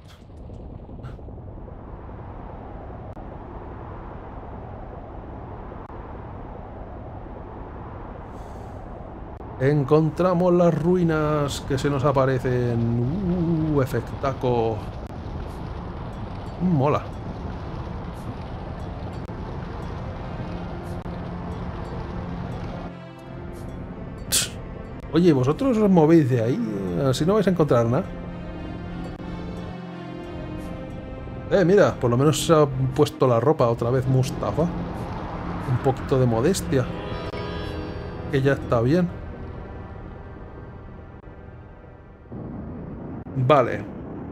Speaker 1: Encontramos las ruinas que se nos aparecen. Uh, efectaco. Mola. Oye, ¿vosotros os movéis de ahí? Así no vais a encontrar nada. Eh, mira, por lo menos se ha puesto la ropa otra vez Mustafa. Un poquito de modestia. Que ya está bien. Vale.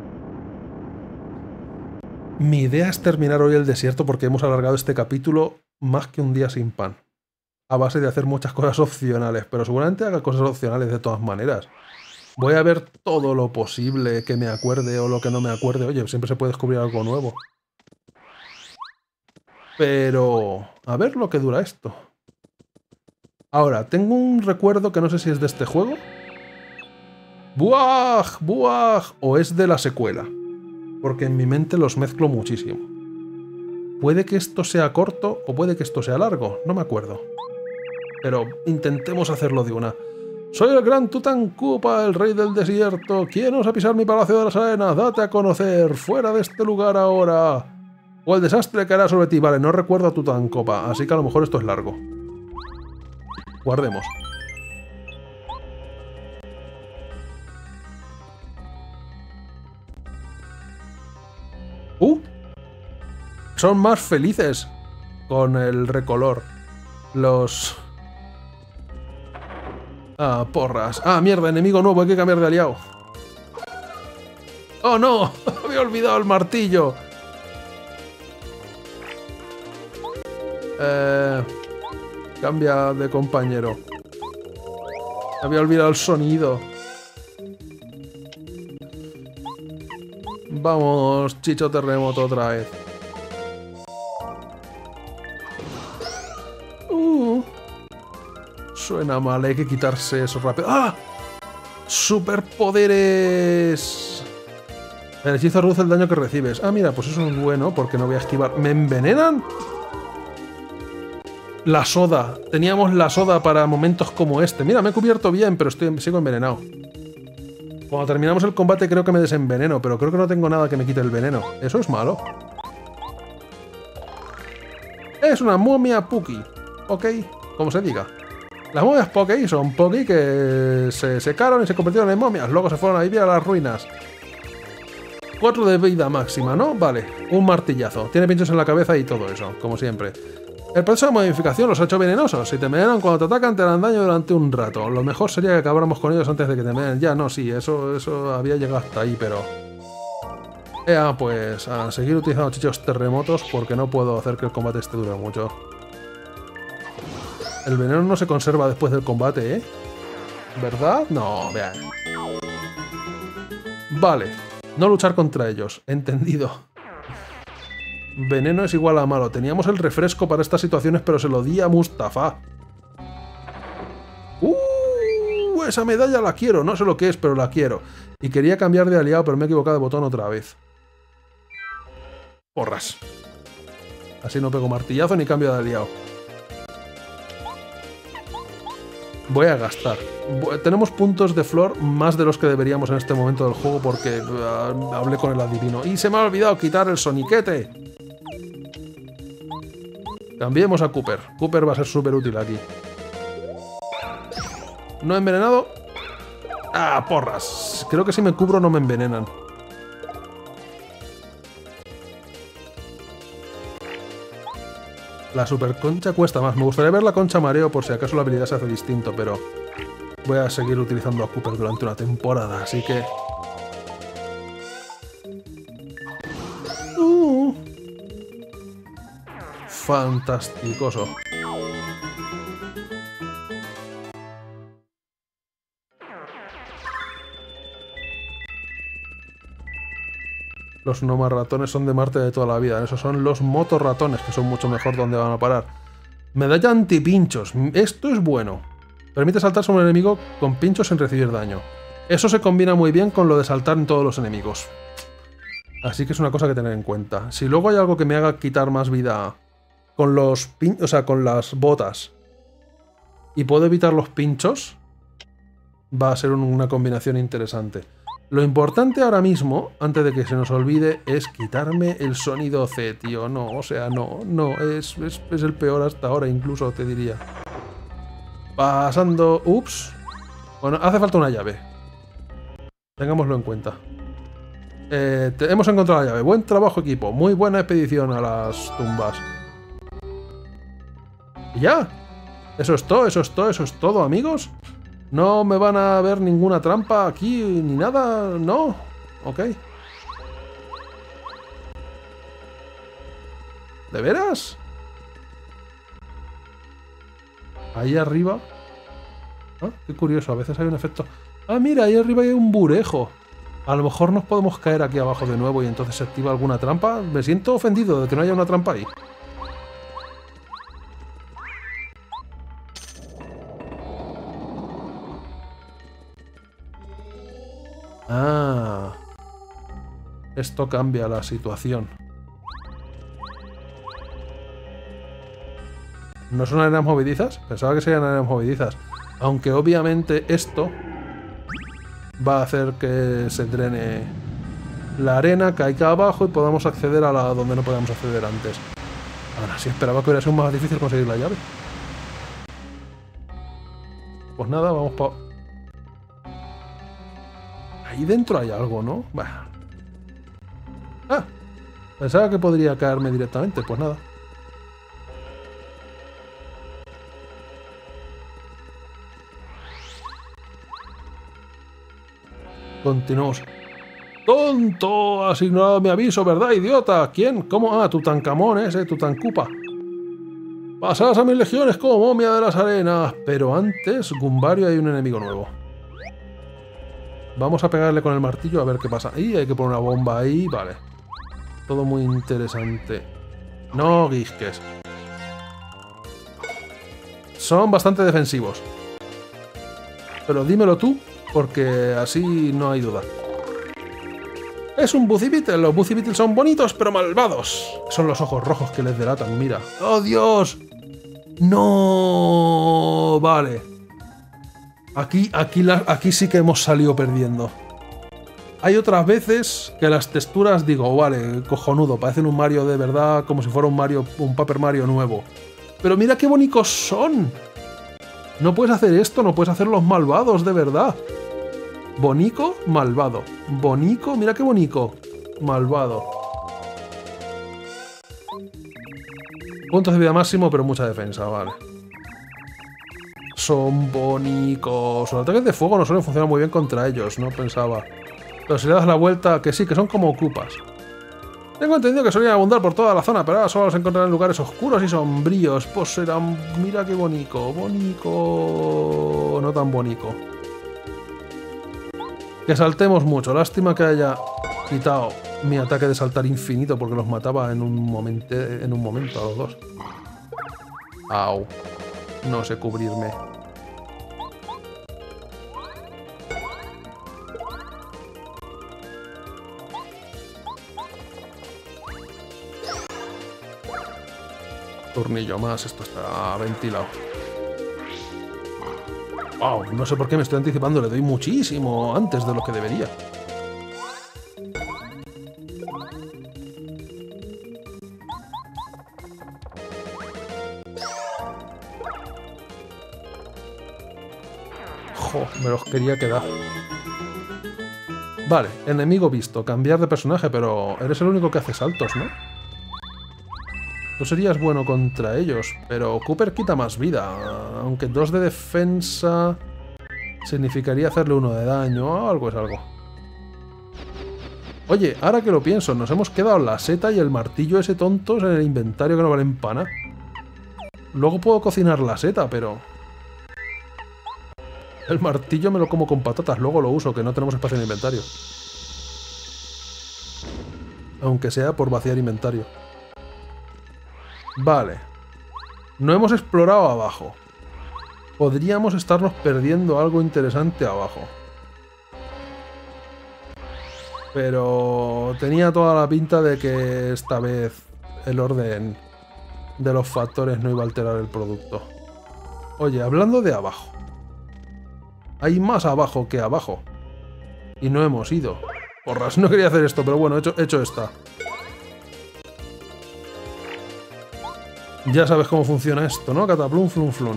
Speaker 1: Mi idea es terminar hoy el desierto porque hemos alargado este capítulo más que un día sin pan. A base de hacer muchas cosas opcionales, pero seguramente haga cosas opcionales de todas maneras. Voy a ver todo lo posible que me acuerde o lo que no me acuerde. Oye, siempre se puede descubrir algo nuevo. Pero... a ver lo que dura esto. Ahora, tengo un recuerdo que no sé si es de este juego. ¡Buah! ¡Buah! O es de la secuela. Porque en mi mente los mezclo muchísimo. Puede que esto sea corto o puede que esto sea largo. No me acuerdo. Pero intentemos hacerlo de una. Soy el gran Tutankupa, el rey del desierto. ¿Quién osa pisar mi palacio de las arenas? Date a conocer. Fuera de este lugar ahora. O el desastre caerá sobre ti. Vale, no recuerdo a Tutankupa, así que a lo mejor esto es largo. Guardemos. ¡Uh! Son más felices con el recolor. Los... Ah, porras. Ah, mierda, enemigo nuevo, hay que cambiar de aliado. ¡Oh, no! Había olvidado el martillo. Eh, cambia de compañero. Había olvidado el sonido. Vamos, Chicho Terremoto otra vez. Uh, suena mal, hay que quitarse eso rápido. ¡Ah! ¡Superpoderes! El hechizo reduce el daño que recibes. Ah, mira, pues eso es bueno porque no voy a esquivar. ¿Me envenenan? La soda. Teníamos la soda para momentos como este. Mira, me he cubierto bien, pero estoy, sigo envenenado. Cuando terminamos el combate creo que me desenveneno, pero creo que no tengo nada que me quite el veneno. Eso es malo. Es una momia Puki. Ok, como se diga. Las momias Poki son Poki que se secaron y se convirtieron en momias. Luego se fueron a vivir a las ruinas. cuatro de vida máxima, ¿no? Vale, un martillazo. Tiene pinchos en la cabeza y todo eso, como siempre. El proceso de modificación los ha hecho venenosos. Si te envenenan cuando te atacan, te harán daño durante un rato. Lo mejor sería que acabáramos con ellos antes de que te envenenen. Ya, no, sí, eso, eso había llegado hasta ahí, pero... Ea, pues, a seguir utilizando chichos terremotos porque no puedo hacer que el combate este dure mucho. El veneno no se conserva después del combate, ¿eh? ¿Verdad? No, vean. Vale. No luchar contra ellos. Entendido. Veneno es igual a malo. Teníamos el refresco para estas situaciones, pero se lo di a Mustafa. ¡Uh! Esa medalla la quiero. No sé lo que es, pero la quiero. Y quería cambiar de aliado, pero me he equivocado de botón otra vez. Porras. Así no pego martillazo ni cambio de aliado. Voy a gastar. Tenemos puntos de flor más de los que deberíamos en este momento del juego porque uh, hablé con el adivino. Y se me ha olvidado quitar el soniquete. Cambiemos a Cooper. Cooper va a ser súper útil aquí. ¿No he envenenado? ¡Ah, porras! Creo que si me cubro no me envenenan. La super concha cuesta más. Me gustaría ver la concha mareo por si acaso la habilidad se hace distinto, pero voy a seguir utilizando a Cooper durante una temporada, así que... Uh, fantasticoso. Los nomarratones son de Marte de toda la vida. Esos son los motorratones, que son mucho mejor donde van a parar. Medalla antipinchos. Esto es bueno. Permite saltar sobre un enemigo con pinchos sin recibir daño. Eso se combina muy bien con lo de saltar en todos los enemigos. Así que es una cosa que tener en cuenta. Si luego hay algo que me haga quitar más vida con los pin... o sea, con las botas y puedo evitar los pinchos, va a ser una combinación interesante. Lo importante ahora mismo, antes de que se nos olvide, es quitarme el sonido C, tío. No, o sea, no, no, es, es, es el peor hasta ahora, incluso te diría. Pasando... Ups. Bueno, hace falta una llave. Tengámoslo en cuenta. Eh, te, hemos encontrado la llave. Buen trabajo, equipo. Muy buena expedición a las tumbas. ¿Y ya? ¿Eso es todo? ¿Eso es todo? ¿Eso es todo, amigos? ¿No me van a ver ninguna trampa aquí ni nada? ¿No? Ok. ¿De veras? Ahí arriba... Ah, qué curioso, a veces hay un efecto... Ah, mira, ahí arriba hay un burejo. A lo mejor nos podemos caer aquí abajo de nuevo y entonces se activa alguna trampa. Me siento ofendido de que no haya una trampa ahí. Ah, esto cambia la situación. ¿No son arenas movedizas? Pensaba que serían arenas movedizas. Aunque obviamente esto va a hacer que se drene la arena, caiga abajo y podamos acceder a la donde no podíamos acceder antes. Ahora sí, esperaba que hubiera sido más difícil conseguir la llave. Pues nada, vamos para... Ahí dentro hay algo, ¿no? Bah. Ah, pensaba que podría caerme directamente, pues nada. Continuamos. ¡Tonto! Has ignorado mi aviso, ¿verdad, idiota? ¿Quién? ¿Cómo? Ah, Tutankamón ese, Tutankupa. Pasarás a mis legiones como momia de las arenas. Pero antes, Gumbario, hay un enemigo nuevo. Vamos a pegarle con el martillo a ver qué pasa. Y hay que poner una bomba ahí, vale. Todo muy interesante. No guisques. Son bastante defensivos. Pero dímelo tú, porque así no hay duda. Es un Buzzy Beetle. Los Buzzy Beetle son bonitos, pero malvados. Son los ojos rojos que les delatan, mira. ¡Oh, Dios! ¡No! Vale. Aquí, aquí, la, aquí sí que hemos salido perdiendo. Hay otras veces que las texturas digo, vale, cojonudo, parecen un Mario de verdad, como si fuera un Mario, un Paper Mario nuevo. Pero mira qué bonitos son. No puedes hacer esto, no puedes hacer los malvados, de verdad. Bonico, malvado. Bonico, mira qué bonico. Malvado. Puntos de vida máximo, pero mucha defensa, vale. Son bonicos. Los ataques de fuego no suelen funcionar muy bien contra ellos, no pensaba. Pero si le das la vuelta, que sí, que son como ocupas. Tengo entendido que solían abundar por toda la zona, pero ahora solo los encontrarán en lugares oscuros y sombríos. Pues serán... Mira qué bonico, bonico... No tan bonico. Que saltemos mucho. Lástima que haya quitado mi ataque de saltar infinito porque los mataba en un momento, en un momento a los dos. Au. No sé cubrirme. Tornillo más, esto está ventilado. Wow, no sé por qué me estoy anticipando, le doy muchísimo antes de lo que debería. Jo, me los quería quedar. Vale, enemigo visto, cambiar de personaje, pero eres el único que hace saltos, ¿no? Tú serías bueno contra ellos, pero Cooper quita más vida, aunque dos de defensa significaría hacerle uno de daño, algo es algo. Oye, ahora que lo pienso, nos hemos quedado la seta y el martillo ese tontos en el inventario que no valen pana. Luego puedo cocinar la seta, pero... El martillo me lo como con patatas, luego lo uso, que no tenemos espacio en el inventario. Aunque sea por vaciar inventario. Vale. No hemos explorado abajo. Podríamos estarnos perdiendo algo interesante abajo. Pero tenía toda la pinta de que esta vez el orden de los factores no iba a alterar el producto. Oye, hablando de abajo. Hay más abajo que abajo. Y no hemos ido. Porras, no quería hacer esto, pero bueno, he hecho, he hecho esta. Ya sabes cómo funciona esto, ¿no? Cataplum, flum, flum.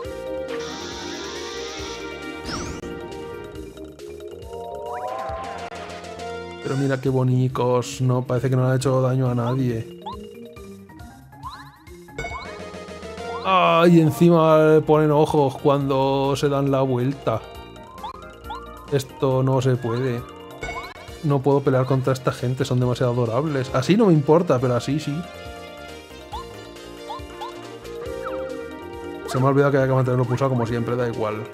Speaker 1: Pero mira qué bonicos. No, parece que no le ha hecho daño a nadie. ¡Ah! Y encima le ponen ojos cuando se dan la vuelta. Esto no se puede. No puedo pelear contra esta gente, son demasiado adorables. Así no me importa, pero así sí. Se me ha olvidado que hay que mantenerlo pulsado como siempre, da igual.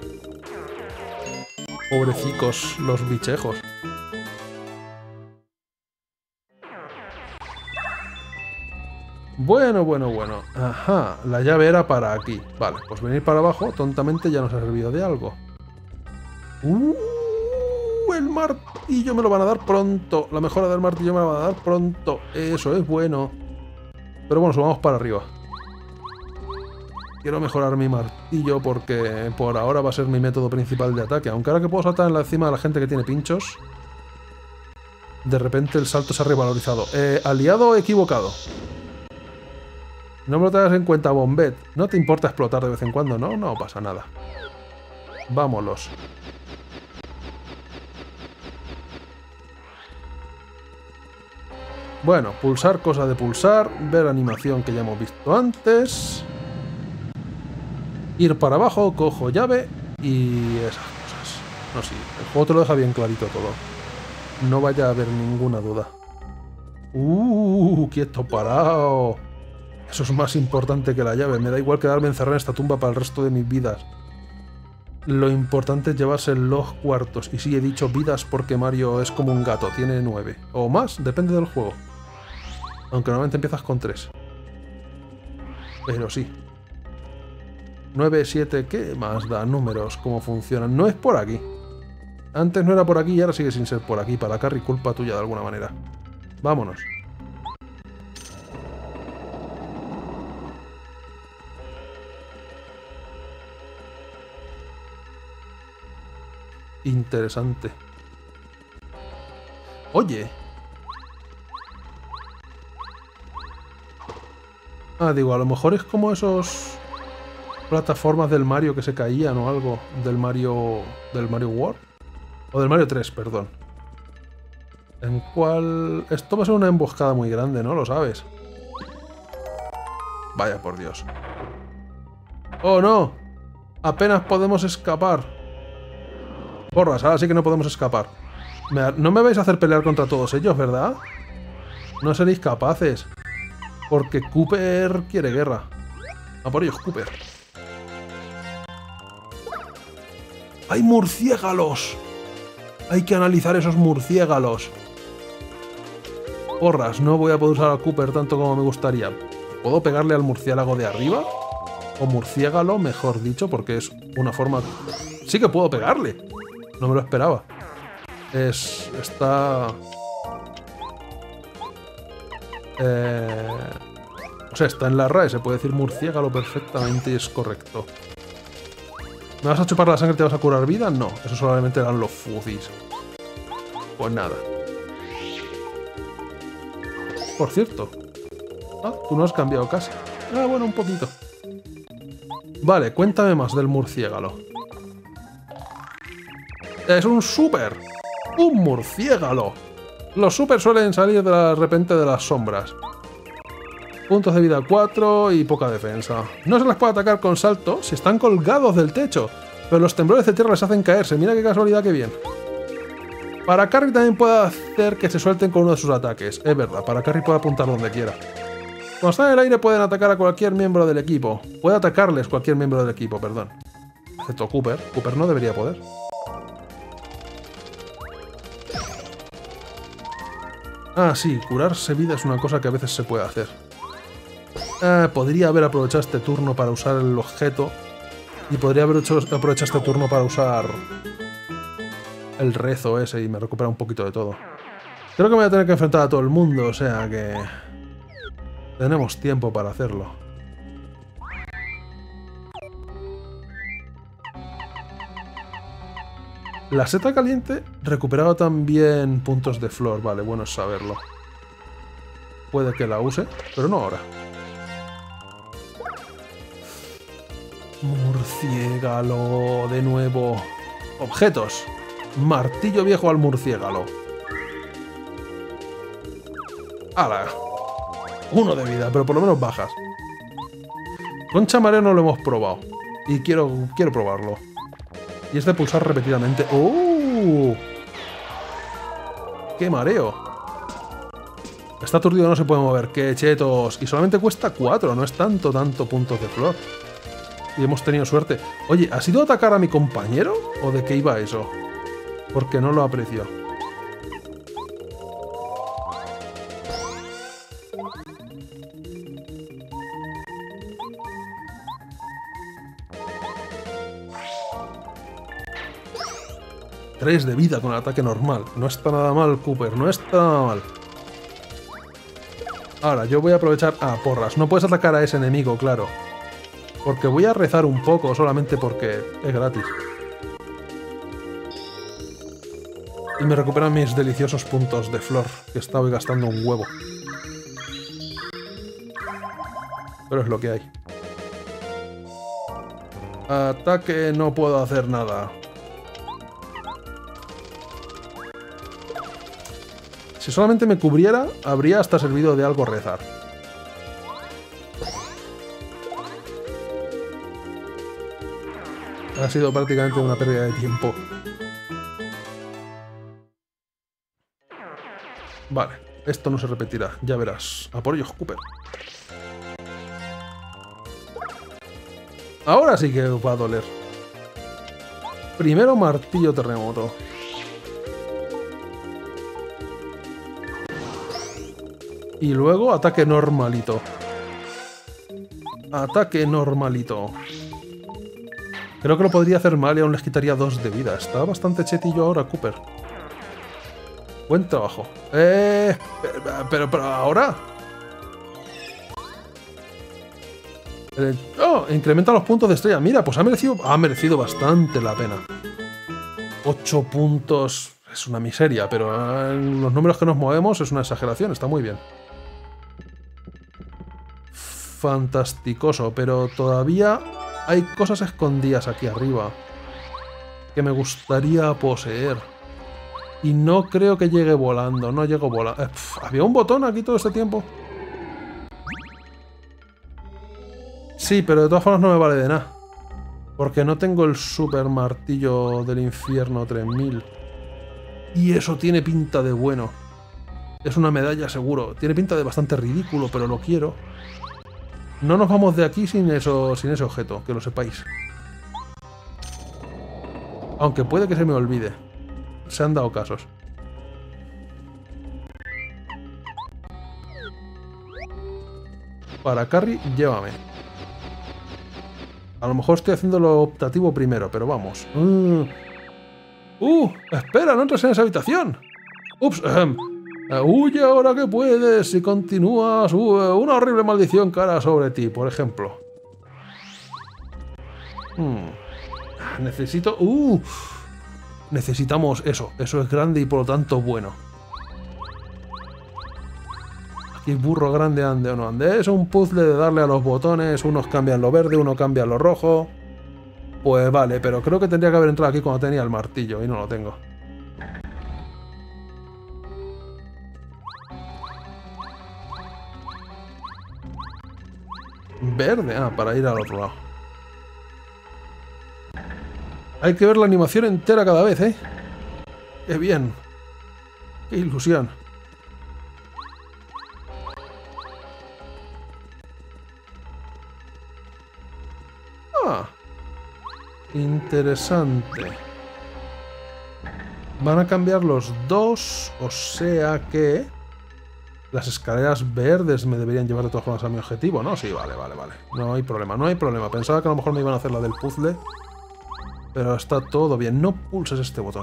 Speaker 1: Pobrecicos los bichejos. Bueno, bueno, bueno. Ajá, la llave era para aquí. Vale, pues venir para abajo, tontamente ya nos ha servido de algo. Uh, el martillo me lo van a dar pronto. La mejora del martillo me la van a dar pronto. Eso es bueno. Pero bueno, subamos para arriba. Quiero mejorar mi martillo porque por ahora va a ser mi método principal de ataque. Aunque ahora que puedo saltar en la cima de la gente que tiene pinchos, de repente el salto se ha revalorizado. Eh, aliado equivocado. No me lo tengas en cuenta, Bombet. ¿No te importa explotar de vez en cuando? No, no pasa nada. Vámonos. Bueno, pulsar, cosa de pulsar. Ver animación que ya hemos visto antes. Ir para abajo, cojo llave y esas cosas. No, sí, el juego te lo deja bien clarito todo. No vaya a haber ninguna duda. Uh, quieto parado. Eso es más importante que la llave. Me da igual quedarme encerrado en esta tumba para el resto de mis vidas. Lo importante es llevarse los cuartos. Y sí, he dicho vidas porque Mario es como un gato, tiene nueve. O más, depende del juego. Aunque normalmente empiezas con tres. Pero sí. nueve, siete, ¿qué más da? Números, cómo funcionan. No es por aquí. Antes no era por aquí y ahora sigue sin ser por aquí. Para Carrie, culpa tuya de alguna manera. Vámonos. Interesante. Oye. Ah, digo, a lo mejor es como esos plataformas del Mario que se caían o algo. Del Mario... del Mario World. O del Mario tres, perdón. En cual... Esto va a ser una emboscada muy grande, ¿no? Lo sabes. Vaya por Dios. ¡Oh, no! Apenas podemos escapar. Porras, ahora sí que no podemos escapar. Me... No me vais a hacer pelear contra todos ellos, ¿verdad? No seréis capaces. Porque Cooper quiere guerra. A por ellos, Cooper. ¡Hay murciélagos! Hay que analizar esos murciélagos. Porras, no voy a poder usar a Cooper tanto como me gustaría. ¿Puedo pegarle al murciélago de arriba? O murciégalo, mejor dicho, porque es una forma... ¡Sí que puedo pegarle! No me lo esperaba. Es... está... Eh... O sea, está en la R A E, se puede decir murciégalo perfectamente y es correcto. ¿Me vas a chupar la sangre y te vas a curar vida? No, eso solamente eran los fuzis. Pues nada. Por cierto. Ah, tú no has cambiado casi. Ah, bueno, un poquito. Vale, cuéntame más del murciégalo. Es un súper. Un murciégalo. Los super suelen salir de repente de las sombras. Puntos de vida cuatro y poca defensa. No se les puede atacar con salto si están colgados del techo, pero los temblores de tierra les hacen caerse. Mira qué casualidad, que bien. Para Carrie también puede hacer que se suelten con uno de sus ataques. Es verdad, para Carrie puede apuntar donde quiera. Cuando están en el aire pueden atacar a cualquier miembro del equipo. Puede atacarles cualquier miembro del equipo, perdón. Excepto Cooper. Cooper no debería poder. Ah, sí, curarse vida es una cosa que a veces se puede hacer. Eh, podría haber aprovechado este turno para usar el objeto. Y podría haber hecho, aprovechado este turno para usar el rezo ese y me recupera un poquito de todo. Creo que me voy a tener que enfrentar a todo el mundo, o sea que... tenemos tiempo para hacerlo. La seta caliente recuperaba también puntos de flor. Vale, bueno es saberlo. Puede que la use, pero no ahora. Murciégalo de nuevo. Objetos. Martillo viejo al murciégalo. ¡Hala! Uno de vida, pero por lo menos bajas. Concha mareo no lo hemos probado. Y quiero, quiero probarlo. Y es de pulsar repetidamente. ¡Uh! ¡Qué mareo! Está aturdido, no se puede mover. ¡Qué chetos! Y solamente cuesta cuatro, no es tanto, tanto puntos de flor. Y hemos tenido suerte. Oye, ¿has ido a atacar a mi compañero? ¿O de qué iba eso? Porque no lo aprecio. tres de vida con el ataque normal. No está nada mal, Cooper. No está nada mal. Ahora, yo voy a aprovechar... Ah, porras. No puedes atacar a ese enemigo, claro. Porque voy a rezar un poco, solamente porque es gratis. Y me recuperan mis deliciosos puntos de flor, que estaba gastando un huevo. Pero es lo que hay. Ataque, no puedo hacer nada. Si solamente me cubriera, habría hasta servido de algo rezar. Ha sido prácticamente una pérdida de tiempo. Vale, esto no se repetirá, ya verás. A por ellos, Cooper. Ahora sí que va a doler. Primero martillo terremoto. Y luego ataque normalito. Ataque normalito. Creo que lo podría hacer mal y aún les quitaría dos de vida. Está bastante chetillo ahora, Cooper. Buen trabajo. Eh, pero, pero ahora... Eh, oh, incrementa los puntos de estrella. Mira, pues ha merecido, ha merecido bastante la pena. ocho puntos... Es una miseria, pero en los números que nos movemos es una exageración. Está muy bien. Fantasticoso, pero todavía hay cosas escondidas aquí arriba que me gustaría poseer. Y no creo que llegue volando, no llego volando. Eh, pf, ¿había un botón aquí todo este tiempo? Sí, pero de todas formas no me vale de nada. Porque no tengo el super martillo del infierno tres mil. Y eso tiene pinta de bueno. Es una medalla seguro. Tiene pinta de bastante ridículo, pero lo quiero. No nos vamos de aquí sin, eso, sin ese objeto, que lo sepáis. Aunque puede que se me olvide. Se han dado casos. Para Carrie, llévame. A lo mejor estoy haciendo lo optativo primero, pero vamos. Uh, uh espera, no entres en esa habitación. Ups, ehem. Uh, huye ahora que puedes si continúas. Uh, una horrible maldición cara sobre ti, por ejemplo. Hmm. Necesito... Uh, necesitamos eso. Eso es grande y por lo tanto bueno. Aquí burro grande ande o no ande. Es un puzzle de darle a los botones. Unos cambian lo verde, uno cambia lo rojo. Pues vale, pero creo que tendría que haber entrado aquí cuando tenía el martillo y no lo tengo. Verde, ah, para ir al otro lado. Hay que ver la animación entera cada vez, ¿eh? ¡Qué bien! ¡Qué ilusión! Ah, interesante. Van a cambiar los dos, o sea que... Las escaleras verdes me deberían llevar de todas formas a mi objetivo, ¿no? Sí, vale, vale, vale. No hay problema, no hay problema. Pensaba que a lo mejor me iban a hacer la del puzzle. Pero está todo bien. No pulses este botón.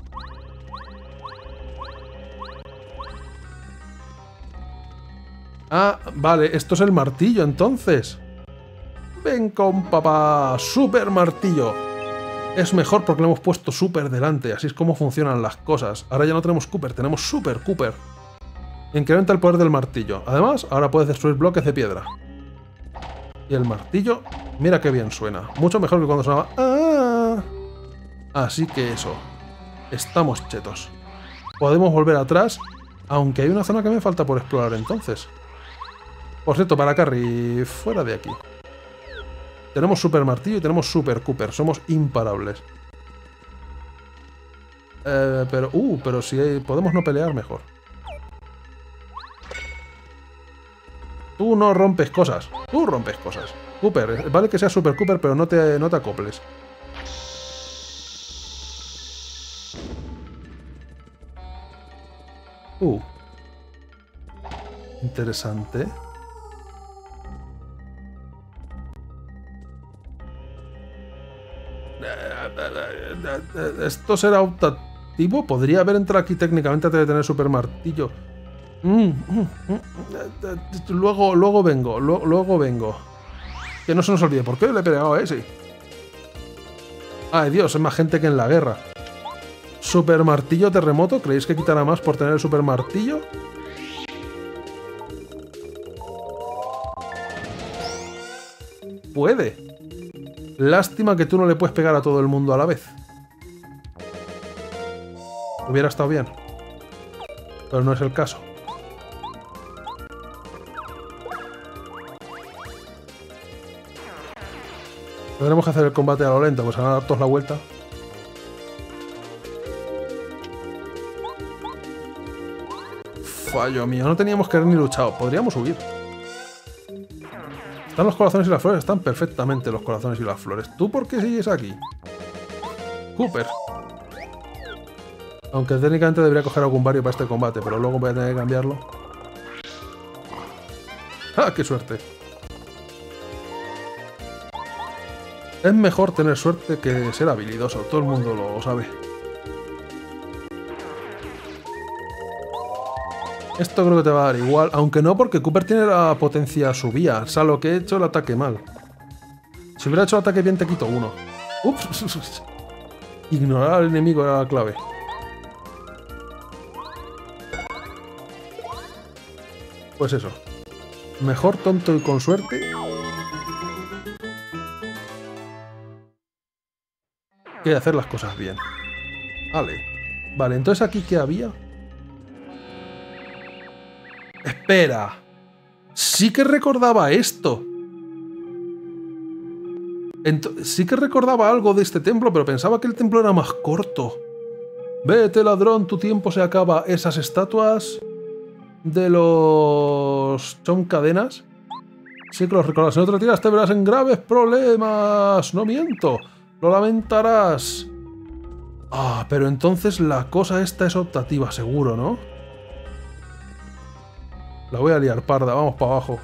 Speaker 1: Ah, vale. Esto es el martillo, entonces. Ven con papá. Super martillo. Es mejor porque le hemos puesto super delante. Así es como funcionan las cosas. Ahora ya no tenemos Cooper, tenemos Super Cooper. Incrementa el poder del martillo. Además, ahora puedes destruir bloques de piedra. Y el martillo, mira qué bien suena. Mucho mejor que cuando sonaba... ¡Ah! Así que eso. Estamos chetos. Podemos volver atrás, aunque hay una zona que me falta por explorar entonces. Por cierto, para Carrie, fuera de aquí. Tenemos Super Martillo y tenemos Super Cooper. Somos imparables. Eh, pero... Uh, pero si hay, podemos no pelear mejor. Tú no rompes cosas. Tú rompes cosas. Cooper, vale que sea Super Cooper, pero no te, no te acoples. Uh. Interesante. ¿Esto será optativo? Podría haber entrado aquí técnicamente antes de tener Super Martillo. Mm, mm, mm, luego, luego vengo, lo, luego vengo. Que no se nos olvide, ¿por qué le he pegado a ese? Ay Dios, es más gente que en la guerra. Super Martillo terremoto, ¿creéis que quitará más por tener el Super Martillo? Puede. Lástima que tú no le puedes pegar a todo el mundo a la vez. Hubiera estado bien. Pero no es el caso. Tendremos que hacer el combate a lo lento, pues van a dar todos la vuelta. fallo mío. No teníamos que haber ni luchado. Podríamos huir. Están los corazones y las flores. Están perfectamente los corazones y las flores. ¿Tú por qué sigues aquí? Cooper. Aunque técnicamente debería coger algún vario para este combate, pero luego voy a tener que cambiarlo. ¡Ah, qué suerte! Es mejor tener suerte que ser habilidoso. Todo el mundo lo sabe. Esto creo que te va a dar igual. Aunque no, porque Cooper tiene la potencia subida. O sea, lo que he hecho el ataque mal. Si hubiera hecho el ataque bien, te quito uno. Ups. Ignorar al enemigo era la clave. Pues eso. Mejor tonto y con suerte. Que hacer las cosas bien. Vale. Vale, entonces aquí ¿qué había? Espera. Sí que recordaba esto. Ent- sí que recordaba algo de este templo, pero pensaba que el templo era más corto. Vete, ladrón, tu tiempo se acaba. Esas estatuas de los... ¿son cadenas? Sí que los recuerdas. Si no te retiras te verás en graves problemas. No miento. Lo lamentarás. Ah, pero entonces la cosa esta es optativa, seguro, ¿no? La voy a liar parda. Vamos para abajo.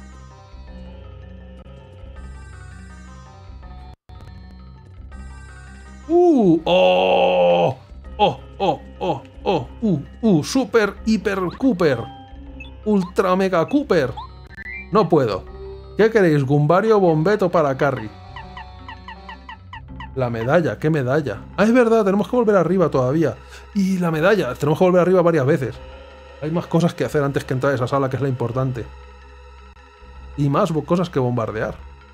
Speaker 1: ¡Uh! ¡Oh! ¡Oh! ¡Oh! ¡Oh! ¡Oh! ¡Uh! ¡Uh! ¡Super Hiper Cooper! ¡Ultra Mega Cooper! No puedo. ¿Qué queréis? ¿Gumbario o bombeto para Carry? La medalla. ¿Qué medalla? Ah, es verdad. Tenemos que volver arriba todavía. Y la medalla. Tenemos que volver arriba varias veces. Hay más cosas que hacer antes que entrar a esa sala, que es la importante. Y más cosas que bombardear.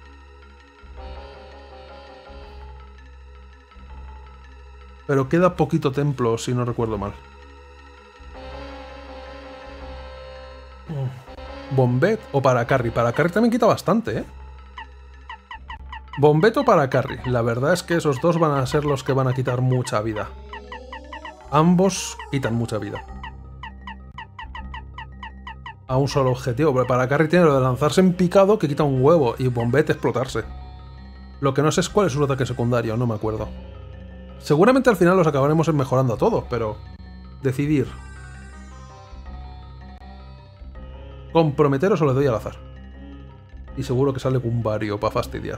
Speaker 1: Pero queda poquito templo, si no recuerdo mal. ¿Bombet o para Carry? Para Carry también quita bastante, ¿eh? Bombet o para Carry. La verdad es que esos dos van a ser los que van a quitar mucha vida. Ambos quitan mucha vida. A un solo objetivo. Pero para Carry tiene lo de lanzarse en picado, que quita un huevo. Y Bombet explotarse. Lo que no sé es cuál es su ataque secundario, no me acuerdo. Seguramente al final los acabaremos mejorando a todos, pero... decidir. ¿Comprometer o se lo doy al azar? Y seguro que sale Gumbario para fastidiar.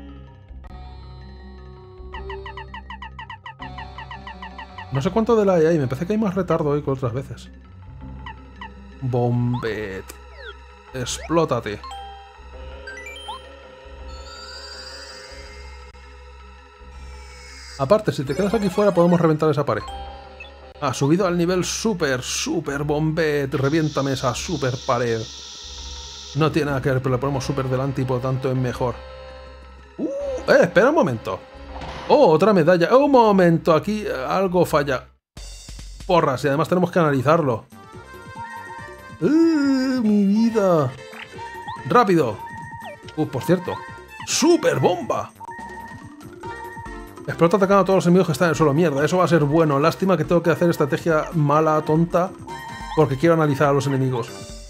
Speaker 1: No sé cuánto de la hay ahí, me parece que hay más retardo hoy que otras veces. Bombet. Explótate. Aparte, si te quedas aquí fuera podemos reventar esa pared. Ha subido al nivel super, super Bombet. Reviéntame esa super pared. No tiene nada que ver, pero le ponemos super delante y por lo tanto es mejor. Uh, eh, espera un momento. Oh, otra medalla. Oh, un momento, aquí algo falla. Porras, y además tenemos que analizarlo. Uh, mi vida. Rápido. Uh, por cierto. ¡Super bomba! Explota atacando a todos los enemigos que están en el suelo. Mierda, eso va a ser bueno. Lástima que tengo que hacer estrategia mala, tonta, porque quiero analizar a los enemigos.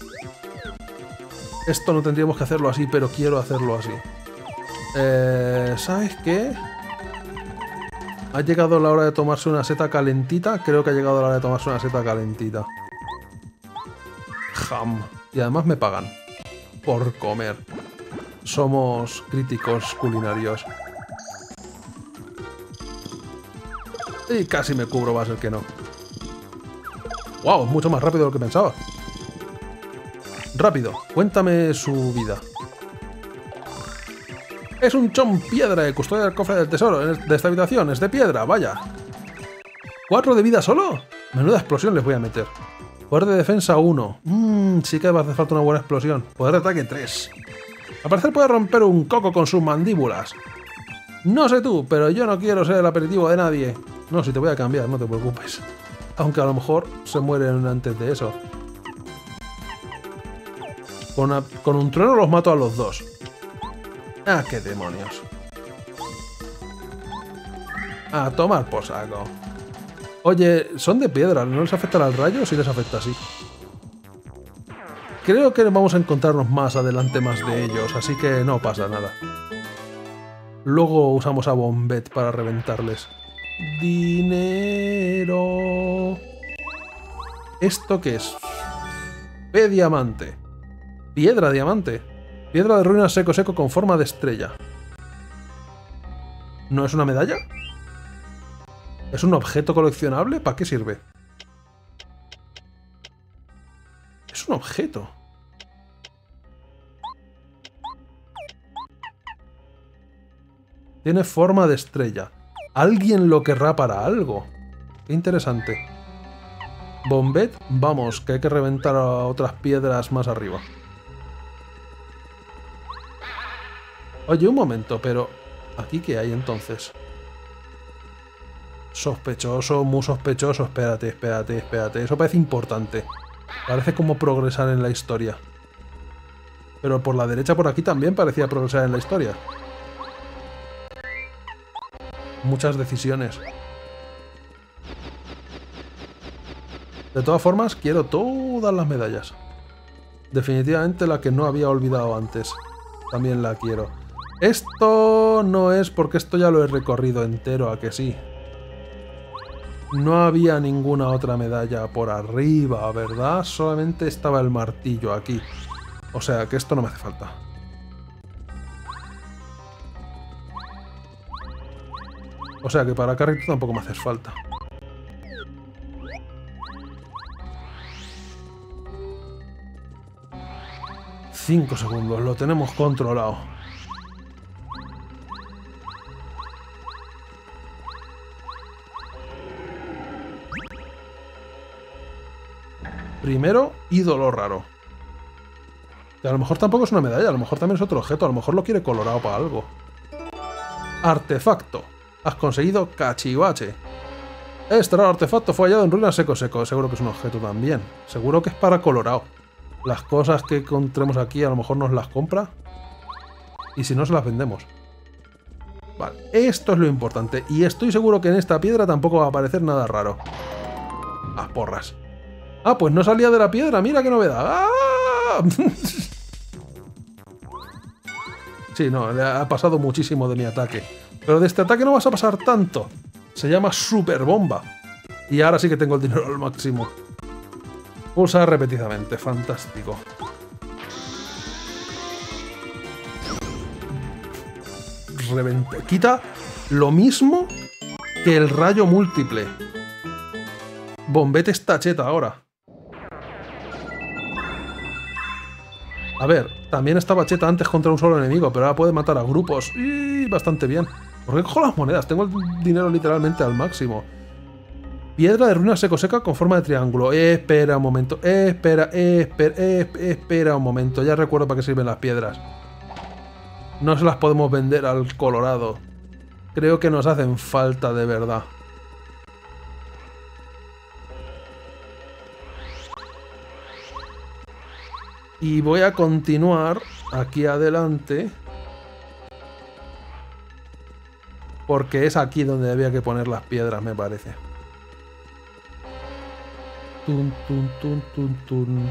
Speaker 1: Esto no tendríamos que hacerlo así, pero quiero hacerlo así. Eh, ¿Sabes qué? Ha llegado la hora de tomarse una seta calentita. Creo que ha llegado la hora de tomarse una seta calentita. Jam. Y además me pagan por comer. Somos críticos culinarios. Y casi me cubro, va a ser que no. ¡Wow! Mucho más rápido de lo que pensaba. Rápido, cuéntame su vida. Es un chon piedra de custodia del cofre del tesoro de esta habitación. Es de piedra, vaya. ¿Cuatro de vida solo? Menuda explosión les voy a meter. Poder de defensa uno. Mmm, sí que va a hacer falta una buena explosión. Poder de ataque tres. Al parecer puede romper un coco con sus mandíbulas. No sé tú, pero yo no quiero ser el aperitivo de nadie. No, si te voy a cambiar, no te preocupes. Aunque a lo mejor se mueren antes de eso. Con, una, con un trueno los mato a los dos. Ah, qué demonios. A tomar por saco. Oye, son de piedra, ¿no les afectará el rayo o si les afecta así? Creo que vamos a encontrarnos más adelante más de ellos, así que no pasa nada. Luego usamos a Bombette para reventarles. Dinero. ¿Esto qué es? P diamante. Piedra diamante. Piedra de ruina seco seco con forma de estrella. ¿No es una medalla? ¿Es un objeto coleccionable? ¿Para qué sirve? Es un objeto. Tiene forma de estrella. ¿Alguien lo querrá para algo? Qué interesante. Bombette, vamos, que hay que reventar a otras piedras más arriba. Oye, un momento, pero... ¿aquí qué hay entonces? Sospechoso, muy sospechoso. Espérate, espérate, espérate. Eso parece importante. Parece como progresar en la historia. Pero por la derecha, por aquí también parecía progresar en la historia. Muchas decisiones. De todas formas, quiero todas las medallas. Definitivamente la que no había olvidado antes. También la quiero. Esto no es porque esto ya lo he recorrido entero, ¿a que sí? No había ninguna otra medalla por arriba, ¿verdad? Solamente estaba el martillo aquí. O sea que esto no me hace falta. O sea que para Carrito tampoco me hace falta. Cinco segundos, lo tenemos controlado. Primero, ídolo raro. Que a lo mejor tampoco es una medalla, a lo mejor también es otro objeto, a lo mejor lo quiere colorado para algo. Artefacto. Has conseguido cachivache. Este raro artefacto fue hallado en ruinas seco seco. Seguro que es un objeto también. Seguro que es para colorado. Las cosas que encontremos aquí a lo mejor nos las compra. Y si no, se las vendemos. Vale, esto es lo importante. Y estoy seguro que en esta piedra tampoco va a aparecer nada raro. Ah, porras. Ah, pues no salía de la piedra. Mira qué novedad. ¡Ah! Sí, no, le ha pasado muchísimo de mi ataque. Pero de este ataque no vas a pasar tanto. Se llama Super Bomba. Y ahora sí que tengo el dinero al máximo. Pulsa repetidamente. Fantástico. Revente. Quita lo mismo que el rayo múltiple. Bombette está cheta ahora. A ver, también estaba cheta antes contra un solo enemigo, pero ahora puede matar a grupos. Y bastante bien. ¿Por qué cojo las monedas? Tengo el dinero literalmente al máximo. Piedra de ruina seco seca con forma de triángulo. Espera un momento. Espera, espera, espera un momento. Ya recuerdo para qué sirven las piedras. No se las podemos vender al colorado. Creo que nos hacen falta de verdad. Y voy a continuar aquí adelante. Porque es aquí donde había que poner las piedras, me parece. Tun, tun, tun, tun, tun.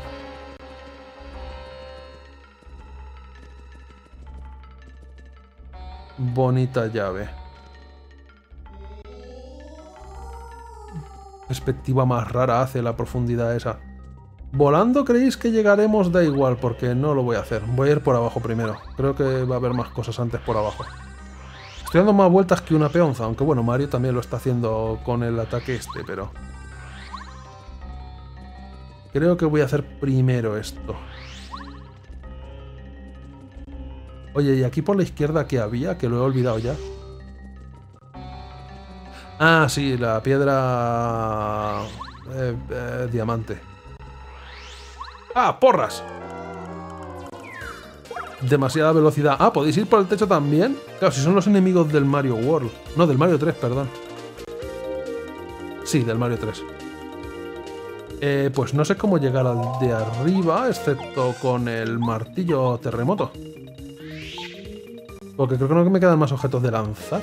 Speaker 1: Bonita llave. Perspectiva más rara hace la profundidad esa. Volando creéis que llegaremos, da igual, porque no lo voy a hacer. Voy a ir por abajo primero. Creo que va a haber más cosas antes por abajo. Estoy dando más vueltas que una peonza, aunque bueno, Mario también lo está haciendo con el ataque este, pero... creo que voy a hacer primero esto. Oye, ¿y aquí por la izquierda qué había? Que lo he olvidado ya. Ah, sí, la piedra... Eh, eh, diamante. ¡Ah, porras! Demasiada velocidad. Ah, ¿podéis ir por el techo también? Claro, si son los enemigos del Mario World. No, del Mario tres, perdón. Sí, del Mario tres. Eh, pues no sé cómo llegar al de arriba, excepto con el martillo terremoto. Porque creo que no me quedan más objetos de lanzar.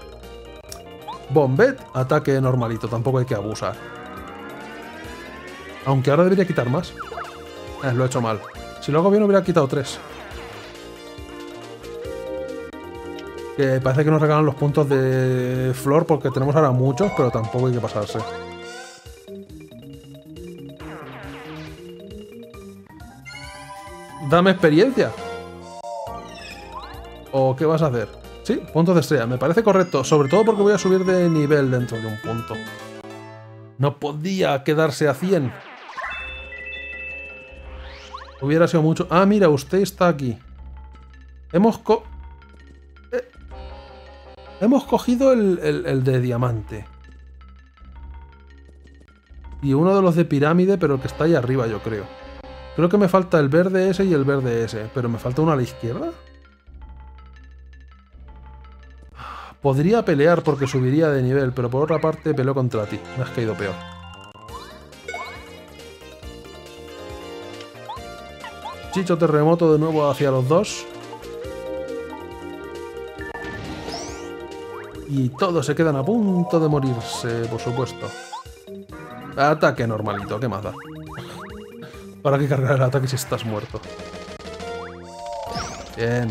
Speaker 1: Bombette, ataque normalito, tampoco hay que abusar. Aunque ahora debería quitar más. Eh, lo he hecho mal. Si lo hago bien hubiera quitado tres. Que parece que nos regalan los puntos de flor porque tenemos ahora muchos, pero tampoco hay que pasarse. Dame experiencia. ¿O qué vas a hacer? Sí, puntos de estrella. Me parece correcto. Sobre todo porque voy a subir de nivel dentro de un punto. No podía quedarse a cien. Hubiera sido mucho... Ah, mira, usted está aquí. Hemos co... Eh... Hemos cogido el, el, el de diamante. Y uno de los de pirámide, pero el que está ahí arriba, yo creo. Creo que me falta el verde ese y el verde ese. Pero me falta uno a la izquierda. Podría pelear porque subiría de nivel, pero por otra parte peleo contra ti. Me has caído peor. Chicho terremoto de nuevo hacia los dos. Y todos se quedan a punto de morirse, por supuesto. Ataque normalito, ¿qué más da? ¿Para qué cargar el ataque si estás muerto? Bien.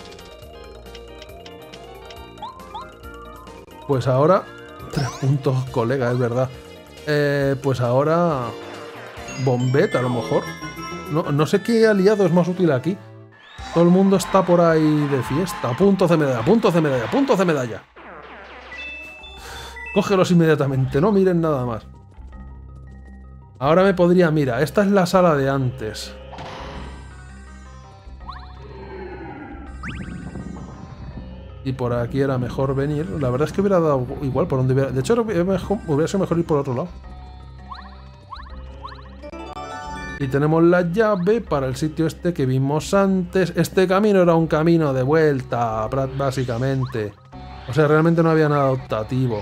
Speaker 1: Pues ahora... Tres puntos, colega, es verdad. Eh, pues ahora... Bombette, a lo mejor. No, no sé qué aliado es más útil aquí. Todo el mundo está por ahí de fiesta. Puntos de medalla, puntos de medalla, puntos de medalla. Cógelos inmediatamente, no miren nada más. Ahora me podría... Mira, esta es la sala de antes. Y por aquí era mejor venir. La verdad es que hubiera dado igual por donde hubiera... De hecho, hubiera sido mejor ir por otro lado. Y tenemos la llave para el sitio este que vimos antes. Este camino era un camino de vuelta, básicamente. O sea, realmente no había nada optativo.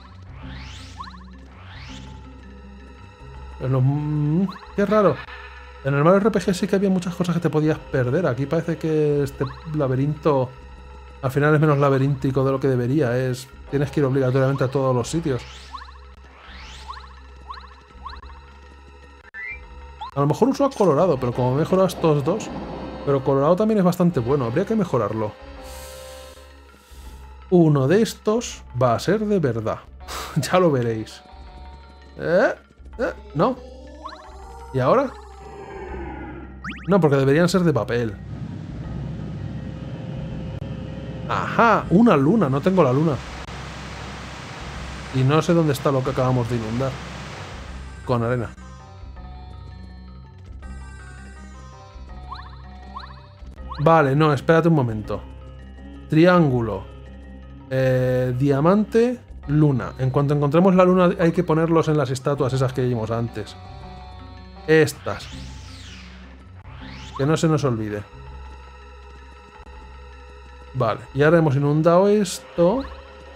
Speaker 1: Pero, mmm, qué raro. En el Mario R P G sí que había muchas cosas que te podías perder. Aquí parece que este laberinto al final es menos laberíntico de lo que debería. Es, tienes que ir obligatoriamente a todos los sitios. A lo mejor uso a Colorado, pero como he mejorado estos dos... Pero Colorado también es bastante bueno. Habría que mejorarlo. Uno de estos va a ser de verdad. Ya lo veréis. ¿Eh? ¿Eh? ¿No? ¿Y ahora? No, porque deberían ser de papel. ¡Ajá! Una luna. No tengo la luna. Y no sé dónde está lo que acabamos de inundar. Con arena. Vale, no, espérate un momento. Triángulo. Eh, diamante, luna. En cuanto encontremos la luna hay que ponerlos en las estatuas esas que vimos antes. Estas. Que no se nos olvide. Vale, y ahora hemos inundado esto.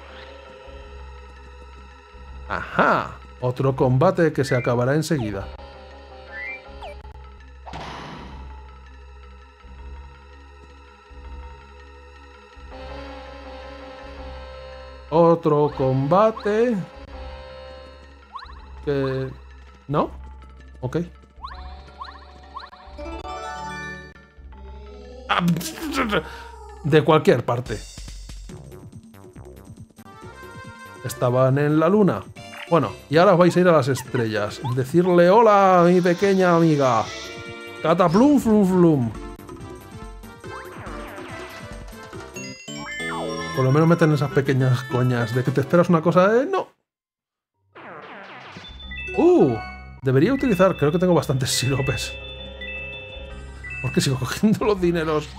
Speaker 1: ¡Ajá! Otro combate que se acabará enseguida. Otro combate. Que... ¿No? Ok. De cualquier parte. Estaban en la luna. Bueno, y ahora os vais a ir a las estrellas. Decirle hola, mi pequeña amiga. Cataplum, flum, flum. Por lo menos meten esas pequeñas coñas de que te esperas una cosa de... ¡No! ¡Uh! Debería utilizar... Creo que tengo bastantes siropes. ¿Por qué sigo cogiendo los dineros?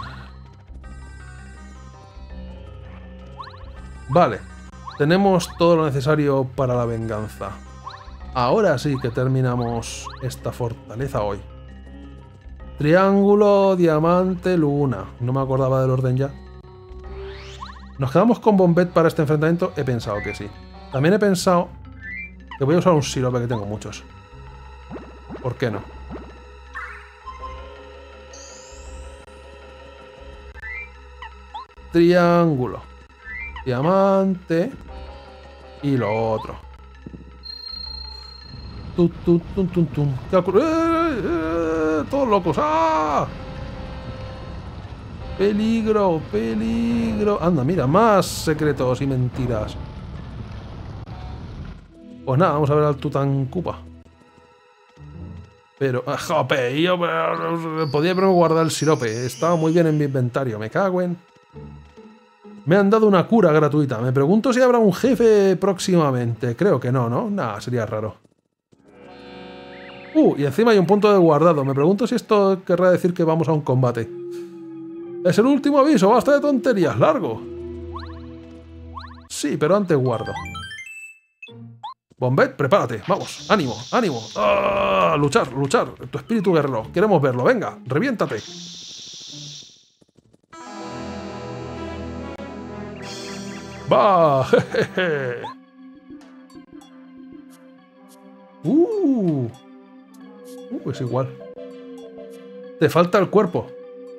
Speaker 1: Vale. Tenemos todo lo necesario para la venganza. Ahora sí que terminamos esta fortaleza hoy. Triángulo, diamante, luna. No me acordaba del orden ya. ¿Nos quedamos con Bombette para este enfrentamiento? He pensado que sí. También he pensado que voy a usar un sirope, que tengo muchos. ¿Por qué no? Triángulo. Diamante. Y lo otro. Tu, tu, tum, tum, tum. ¿Qué ha ocurrido? ¡Eh, eh! ¡Todos locos! ¡Ah! ¡Peligro! ¡Peligro! Anda, mira, más secretos y mentiras. Pues nada, vamos a ver al Tutankupa. Pero, jope, yo podía haberme guardado el sirope. Estaba muy bien en mi inventario. Me cago en... Me han dado una cura gratuita. Me pregunto si habrá un jefe próximamente. Creo que no, ¿no? Nada, sería raro. Uh, y encima hay un punto de guardado. Me pregunto si esto querrá decir que vamos a un combate. Es el último aviso. Basta de tonterías. Largo. Sí, pero antes guardo. Bombet, prepárate. Vamos. Ánimo, ánimo. ¡Ah! Luchar, luchar. Tu espíritu guerrero. Queremos verlo. Venga, reviéntate. ¡Va! Jejeje. Uh. Uh, es igual. Te falta el cuerpo.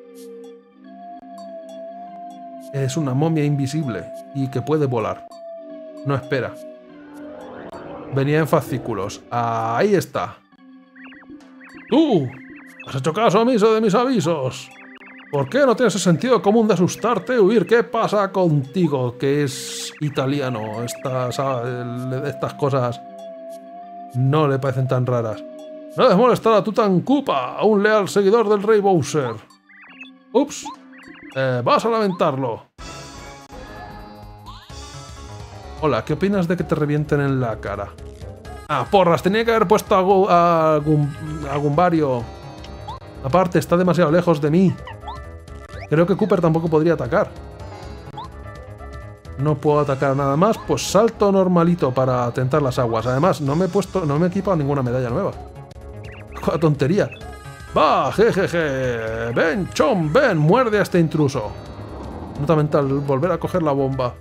Speaker 1: Es una momia invisible y que puede volar. No espera. Venía en fascículos. Ahí está. ¡Tú! ¿Has hecho caso omiso de mis avisos? ¿Por qué no tienes el sentido común de asustarte, huir? ¿Qué pasa contigo, que es italiano? Estas, estas cosas no le parecen tan raras. No debes molestar a Tutankupa, a un leal seguidor del rey Bowser. Ups. Eh, vas a lamentarlo. Hola, ¿qué opinas de que te revienten en la cara? Ah, porras, tenía que haber puesto a, Gu a, Gum a Gumbario. Aparte, está demasiado lejos de mí. Creo que Cooper tampoco podría atacar. No puedo atacar nada más, pues salto normalito para tentar las aguas. Además, no me he puesto, no me he equipado ninguna medalla nueva. ¡Qué tontería! ¡Va, jejeje! ¡Ven, Chom, ven! ¡Muerde a este intruso! Nota mental, volver a coger la bomba.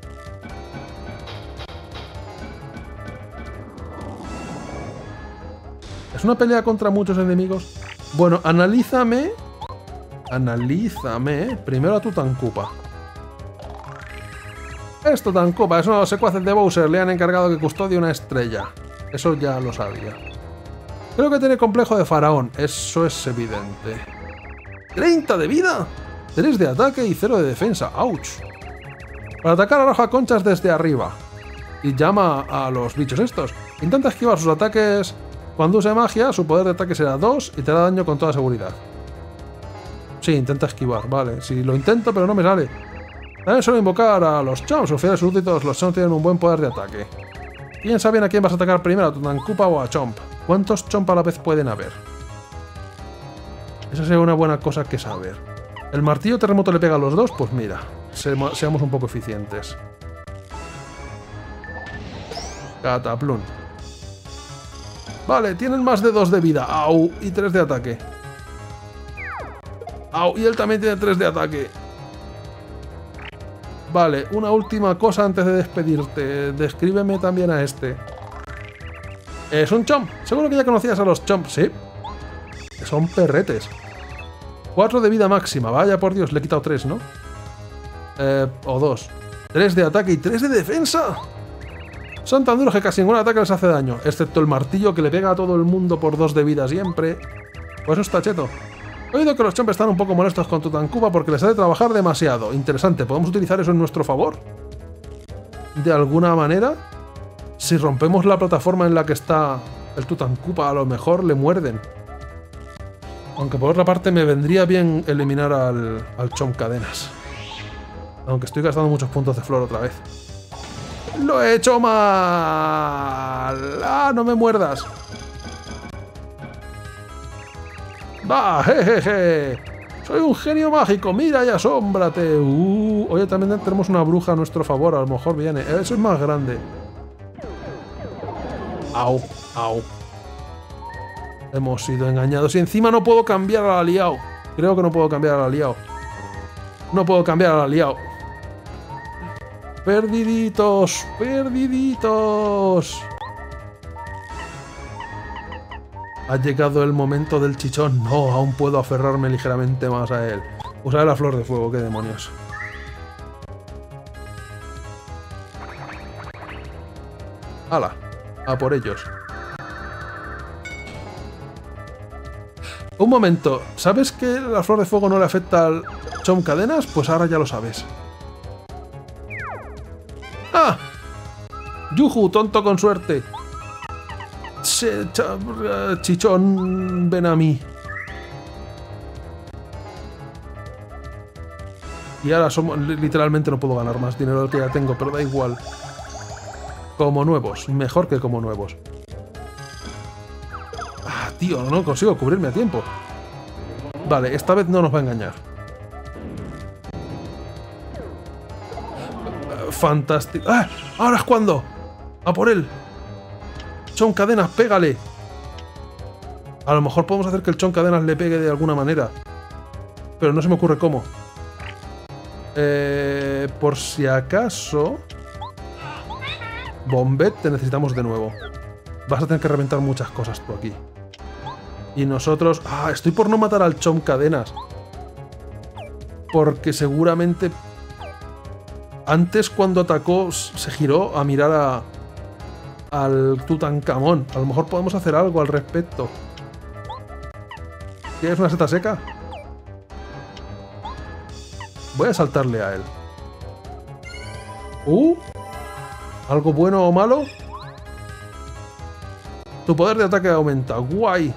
Speaker 1: ¿Es una pelea contra muchos enemigos? Bueno, analízame... Analízame... Primero a Tutankupa. Es Tutankupa, es uno de los secuaces de Bowser. Le han encargado que custodie una estrella. Eso ya lo sabía. Creo que tiene complejo de faraón. Eso es evidente. ¡treinta de vida! tres de ataque y cero de defensa. ¡Auch! Para atacar arroja conchas desde arriba. Y llama a los bichos estos. Intenta esquivar sus ataques... Cuando use magia, su poder de ataque será dos y te hará daño con toda seguridad. Sí, intenta esquivar, vale. Sí, lo intento, pero no me sale. También suelo invocar a los Chomps, sus fieles súbditos. Los Chomps tienen un buen poder de ataque. Piensa bien a quién vas a atacar primero, a Tutankupa o a Chomp. ¿Cuántos Chomp a la vez pueden haber? Esa sería una buena cosa que saber. ¿El martillo terremoto le pega a los dos? Pues mira, seamos un poco eficientes. Cataplum. Vale, tienen más de dos de vida. Au, y tres de ataque. Au, y él también tiene tres de ataque. Vale, una última cosa antes de despedirte. Descríbeme también a este. Es un Chomp. Seguro que ya conocías a los Chomps, ¿sí? Son perretes. cuatro de vida máxima. Vaya por Dios, le he quitado tres, ¿no? Eh, o dos. tres de ataque y tres de defensa. Son tan duros que casi ningún ataque les hace daño, excepto el martillo que le pega a todo el mundo por dos de vida siempre. Pues eso está cheto. He oído que los Chomp están un poco molestos con Tutankupa porque les hace trabajar demasiado. Interesante, ¿podemos utilizar eso en nuestro favor? ¿De alguna manera? Si rompemos la plataforma en la que está el Tutankupa, a lo mejor le muerden. Aunque por otra parte me vendría bien eliminar al, al Chomp cadenas. Aunque estoy gastando muchos puntos de flor otra vez. ¡Lo he hecho mal! ¡Ah, no me muerdas! ¡Va, jejeje! ¡Soy un genio mágico! ¡Mira y asómbrate! Uh, oye, también tenemos una bruja a nuestro favor. A lo mejor viene. Eso es más grande. ¡Au! ¡Au! Hemos sido engañados. Y encima no puedo cambiar al aliado. Creo que no puedo cambiar al aliado. No puedo cambiar al aliado. Perdiditos, perdiditos. Ha llegado el momento del chichón. No, aún puedo aferrarme ligeramente más a él. Usaré la flor de fuego, qué demonios. ¡Hala! A por ellos. Un momento, ¿sabes que la flor de fuego no le afecta al Chomp Cadenas? Pues ahora ya lo sabes. ¡Ah! ¡Yuju, tonto con suerte! Che, cha, chichón, ven a mí. Y ahora somos, literalmente no puedo ganar más dinero del que ya tengo, pero da igual. Como nuevos, mejor que como nuevos. Ah, tío, no consigo cubrirme a tiempo. Vale, esta vez no nos va a engañar. Fantástico. ¡Ah! ¡Ahora es cuando! ¡A por él! Chomp Cadenas, pégale. A lo mejor podemos hacer que el Chomp Cadenas le pegue de alguna manera. Pero no se me ocurre cómo. Eh, por si acaso... Bombette, te necesitamos de nuevo. Vas a tener que reventar muchas cosas tú aquí. Y nosotros... Ah, estoy por no matar al Chomp Cadenas. Porque seguramente... Antes cuando atacó se giró a mirar a... al Tutankamón. A lo mejor podemos hacer algo al respecto. ¿Quieres una seta seca? Voy a saltarle a él. Uh... ¿Algo bueno o malo? Tu poder de ataque aumenta. ¡Guay!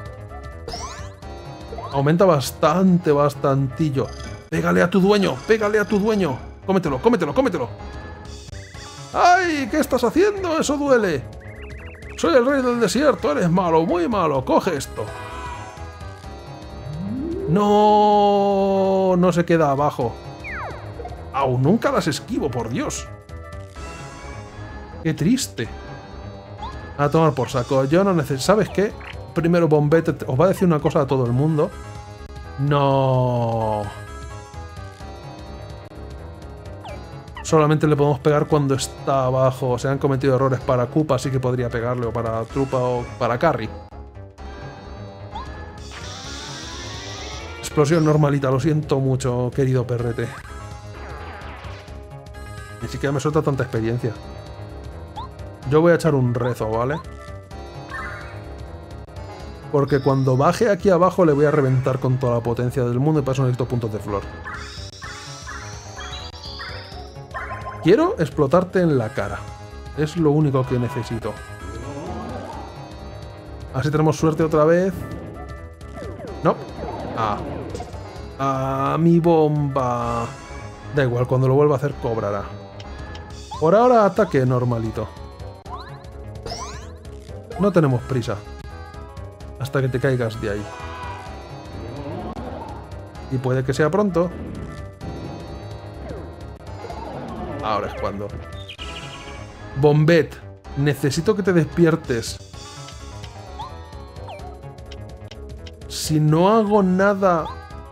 Speaker 1: Aumenta bastante, bastantillo. ¡Pégale a tu dueño! ¡Pégale a tu dueño! ¡Cómetelo, cómetelo, cómetelo! ¡Ay! ¿Qué estás haciendo? ¡Eso duele! Soy el rey del desierto. Eres malo, muy malo. Coge esto. ¡No! No se queda abajo. ¡Aún nunca las esquivo, por Dios! ¡Qué triste! A tomar por saco. Yo no necesito... ¿Sabes qué? Primero Bombette os va a decir una cosa a todo el mundo. ¡No! Solamente le podemos pegar cuando está abajo. Se han cometido errores para Koopa, así que podría pegarle. O para Trupa o para Carry. Explosión normalita. Lo siento mucho, querido perrete. Ni siquiera me suelta tanta experiencia. Yo voy a echar un rezo, ¿vale? Porque cuando baje aquí abajo le voy a reventar con toda la potencia del mundo y para eso necesito puntos de flor. Quiero explotarte en la cara. Es lo único que necesito. Así tenemos suerte otra vez. No. Ah. Ah, mi bomba. Da igual, cuando lo vuelva a hacer cobrará. Por ahora ataque normalito. No tenemos prisa. Hasta que te caigas de ahí. Y puede que sea pronto. Ahora es cuando. Bombette, necesito que te despiertes. Si no hago nada,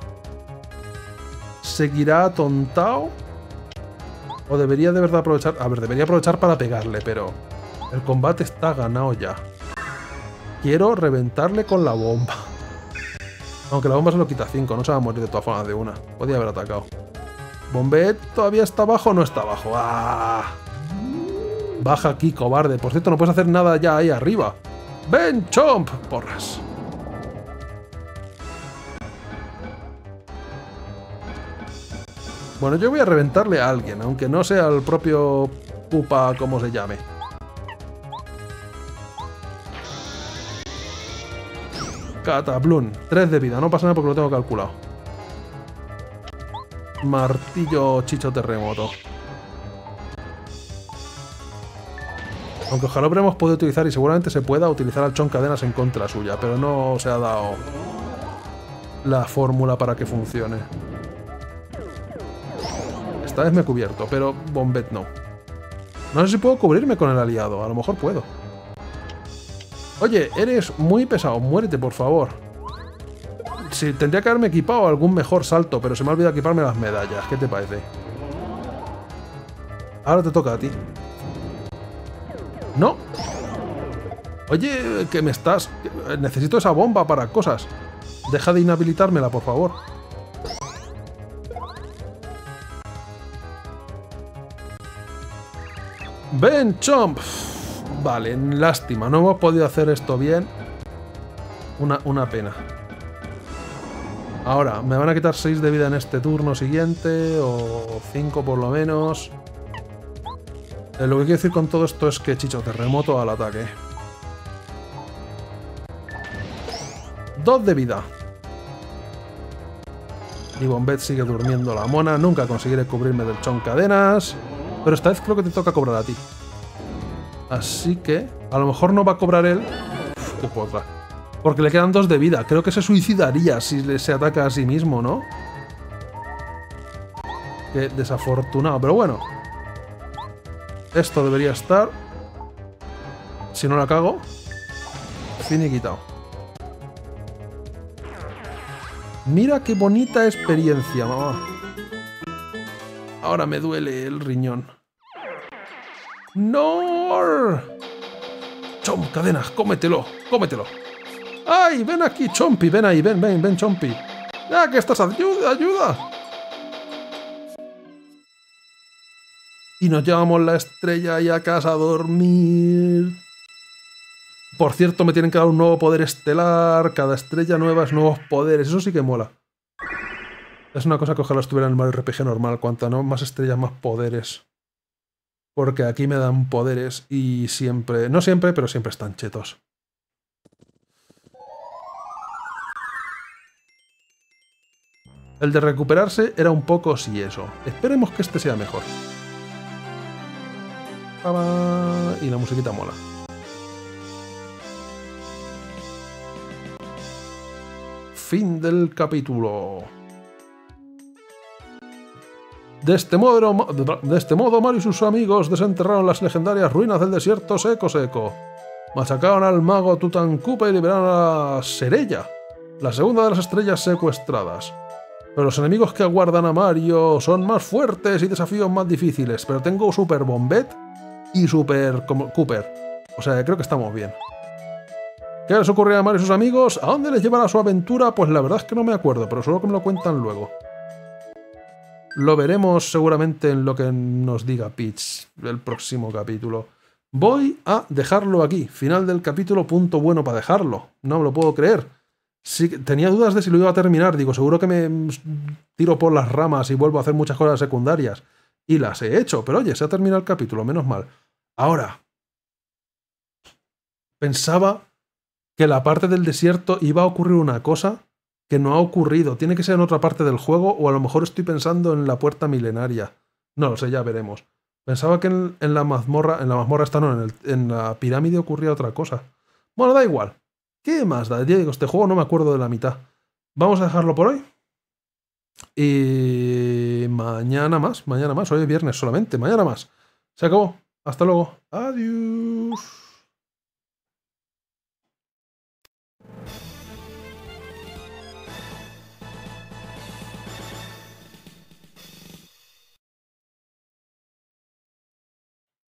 Speaker 1: ¿seguirá atontado? ¿O debería de verdad aprovechar? A ver, debería aprovechar para pegarle, pero el combate está ganado ya. Quiero reventarle con la bomba. Aunque la bomba se lo quita cinco, no se va a morir de todas formas de una. Podía haber atacado. Bombette todavía está abajo o no está abajo. ¡Ah! Baja aquí, cobarde. Por cierto, no puedes hacer nada ya ahí arriba. ¡Ven, Chomp! Porras. Bueno, yo voy a reventarle a alguien, aunque no sea el propio Koopa, como se llame. Cataplum. tres de vida, no pasa nada porque lo tengo calculado. Martillo Chicho Terremoto. Aunque ojalá hubiéramos podido utilizar, y seguramente se pueda utilizar al Chomp Cadenas en contra suya, pero no se ha dado la fórmula para que funcione. Esta vez me he cubierto, pero Bombette no. No sé si puedo cubrirme con el aliado, a lo mejor puedo. Oye, eres muy pesado, muérete por favor. Sí, tendría que haberme equipado algún mejor salto, pero se me ha olvidado equiparme las medallas. ¿Qué te parece? Ahora te toca a ti. ¡No! Oye, que me estás... Necesito esa bomba para cosas. Deja de inhabilitármela, por favor. ¡Ven, Chomp! Vale, lástima. No hemos podido hacer esto bien. Una, una pena. Ahora, me van a quitar seis de vida en este turno siguiente, o cinco por lo menos. Eh, lo que quiero decir con todo esto es que, chicho, terremoto al ataque. dos de vida. Y Bombette sigue durmiendo la mona. Nunca conseguiré cubrirme del chon cadenas. Pero esta vez creo que te toca cobrar a ti. Así que, a lo mejor no va a cobrar él. Uf, qué potra. Porque le quedan dos de vida. Creo que se suicidaría si se ataca a sí mismo, ¿no? Qué desafortunado. Pero bueno. Esto debería estar. Si no la cago. Finiquitado. Mira qué bonita experiencia, mamá. Ahora me duele el riñón. ¡No! Chom, cadenas, cómetelo, cómetelo. ¡Ay, ven aquí, Chompi! Ven ahí, ven, ven, ven, Chompi. ¡Ya que estás! ¡Ayuda, ayuda! Y nos llevamos la estrella y a casa a dormir. Por cierto, me tienen que dar un nuevo poder estelar. Cada estrella nueva es nuevos poderes. Eso sí que mola. Es una cosa que ojalá estuviera en el Mario R P G normal. Cuanto no más estrellas, más poderes. Porque aquí me dan poderes y siempre... No siempre, pero siempre están chetos. El de recuperarse era un poco sí eso. Esperemos que este sea mejor. Y la musiquita mola. Fin del capítulo. De este modo, de este modo Mario y sus amigos desenterraron las legendarias ruinas del desierto seco seco. Machacaron al mago Tutankupa y liberaron a Serella, la segunda de las estrellas secuestradas. Pero los enemigos que aguardan a Mario son más fuertes y desafíos más difíciles. Pero tengo Super Bombette y Super Cooper. O sea, creo que estamos bien. ¿Qué les ocurrió a Mario y sus amigos? ¿A dónde les llevará su aventura? Pues la verdad es que no me acuerdo, pero solo que me lo cuentan luego. Lo veremos seguramente en lo que nos diga Peach, el próximo capítulo. Voy a dejarlo aquí. Final del capítulo, punto bueno para dejarlo. No me lo puedo creer. Sí, tenía dudas de si lo iba a terminar. Digo, seguro que me tiro por las ramas y vuelvo a hacer muchas cosas secundarias. Y las he hecho, pero oye, se ha terminado el capítulo, menos mal. Ahora, pensaba que la parte del desierto iba a ocurrir una cosa que no ha ocurrido. Tiene que ser en otra parte del juego, o a lo mejor estoy pensando en la puerta milenaria. No lo sé, ya veremos. Pensaba que en, en la mazmorra, en la mazmorra esta no, en, el, en la pirámide ocurría otra cosa. Bueno, da igual. ¿Qué más da? Ya digo, este juego no me acuerdo de la mitad. Vamos a dejarlo por hoy. Y mañana más, mañana más. Hoy es viernes solamente, mañana más. Se acabó. Hasta luego. Adiós.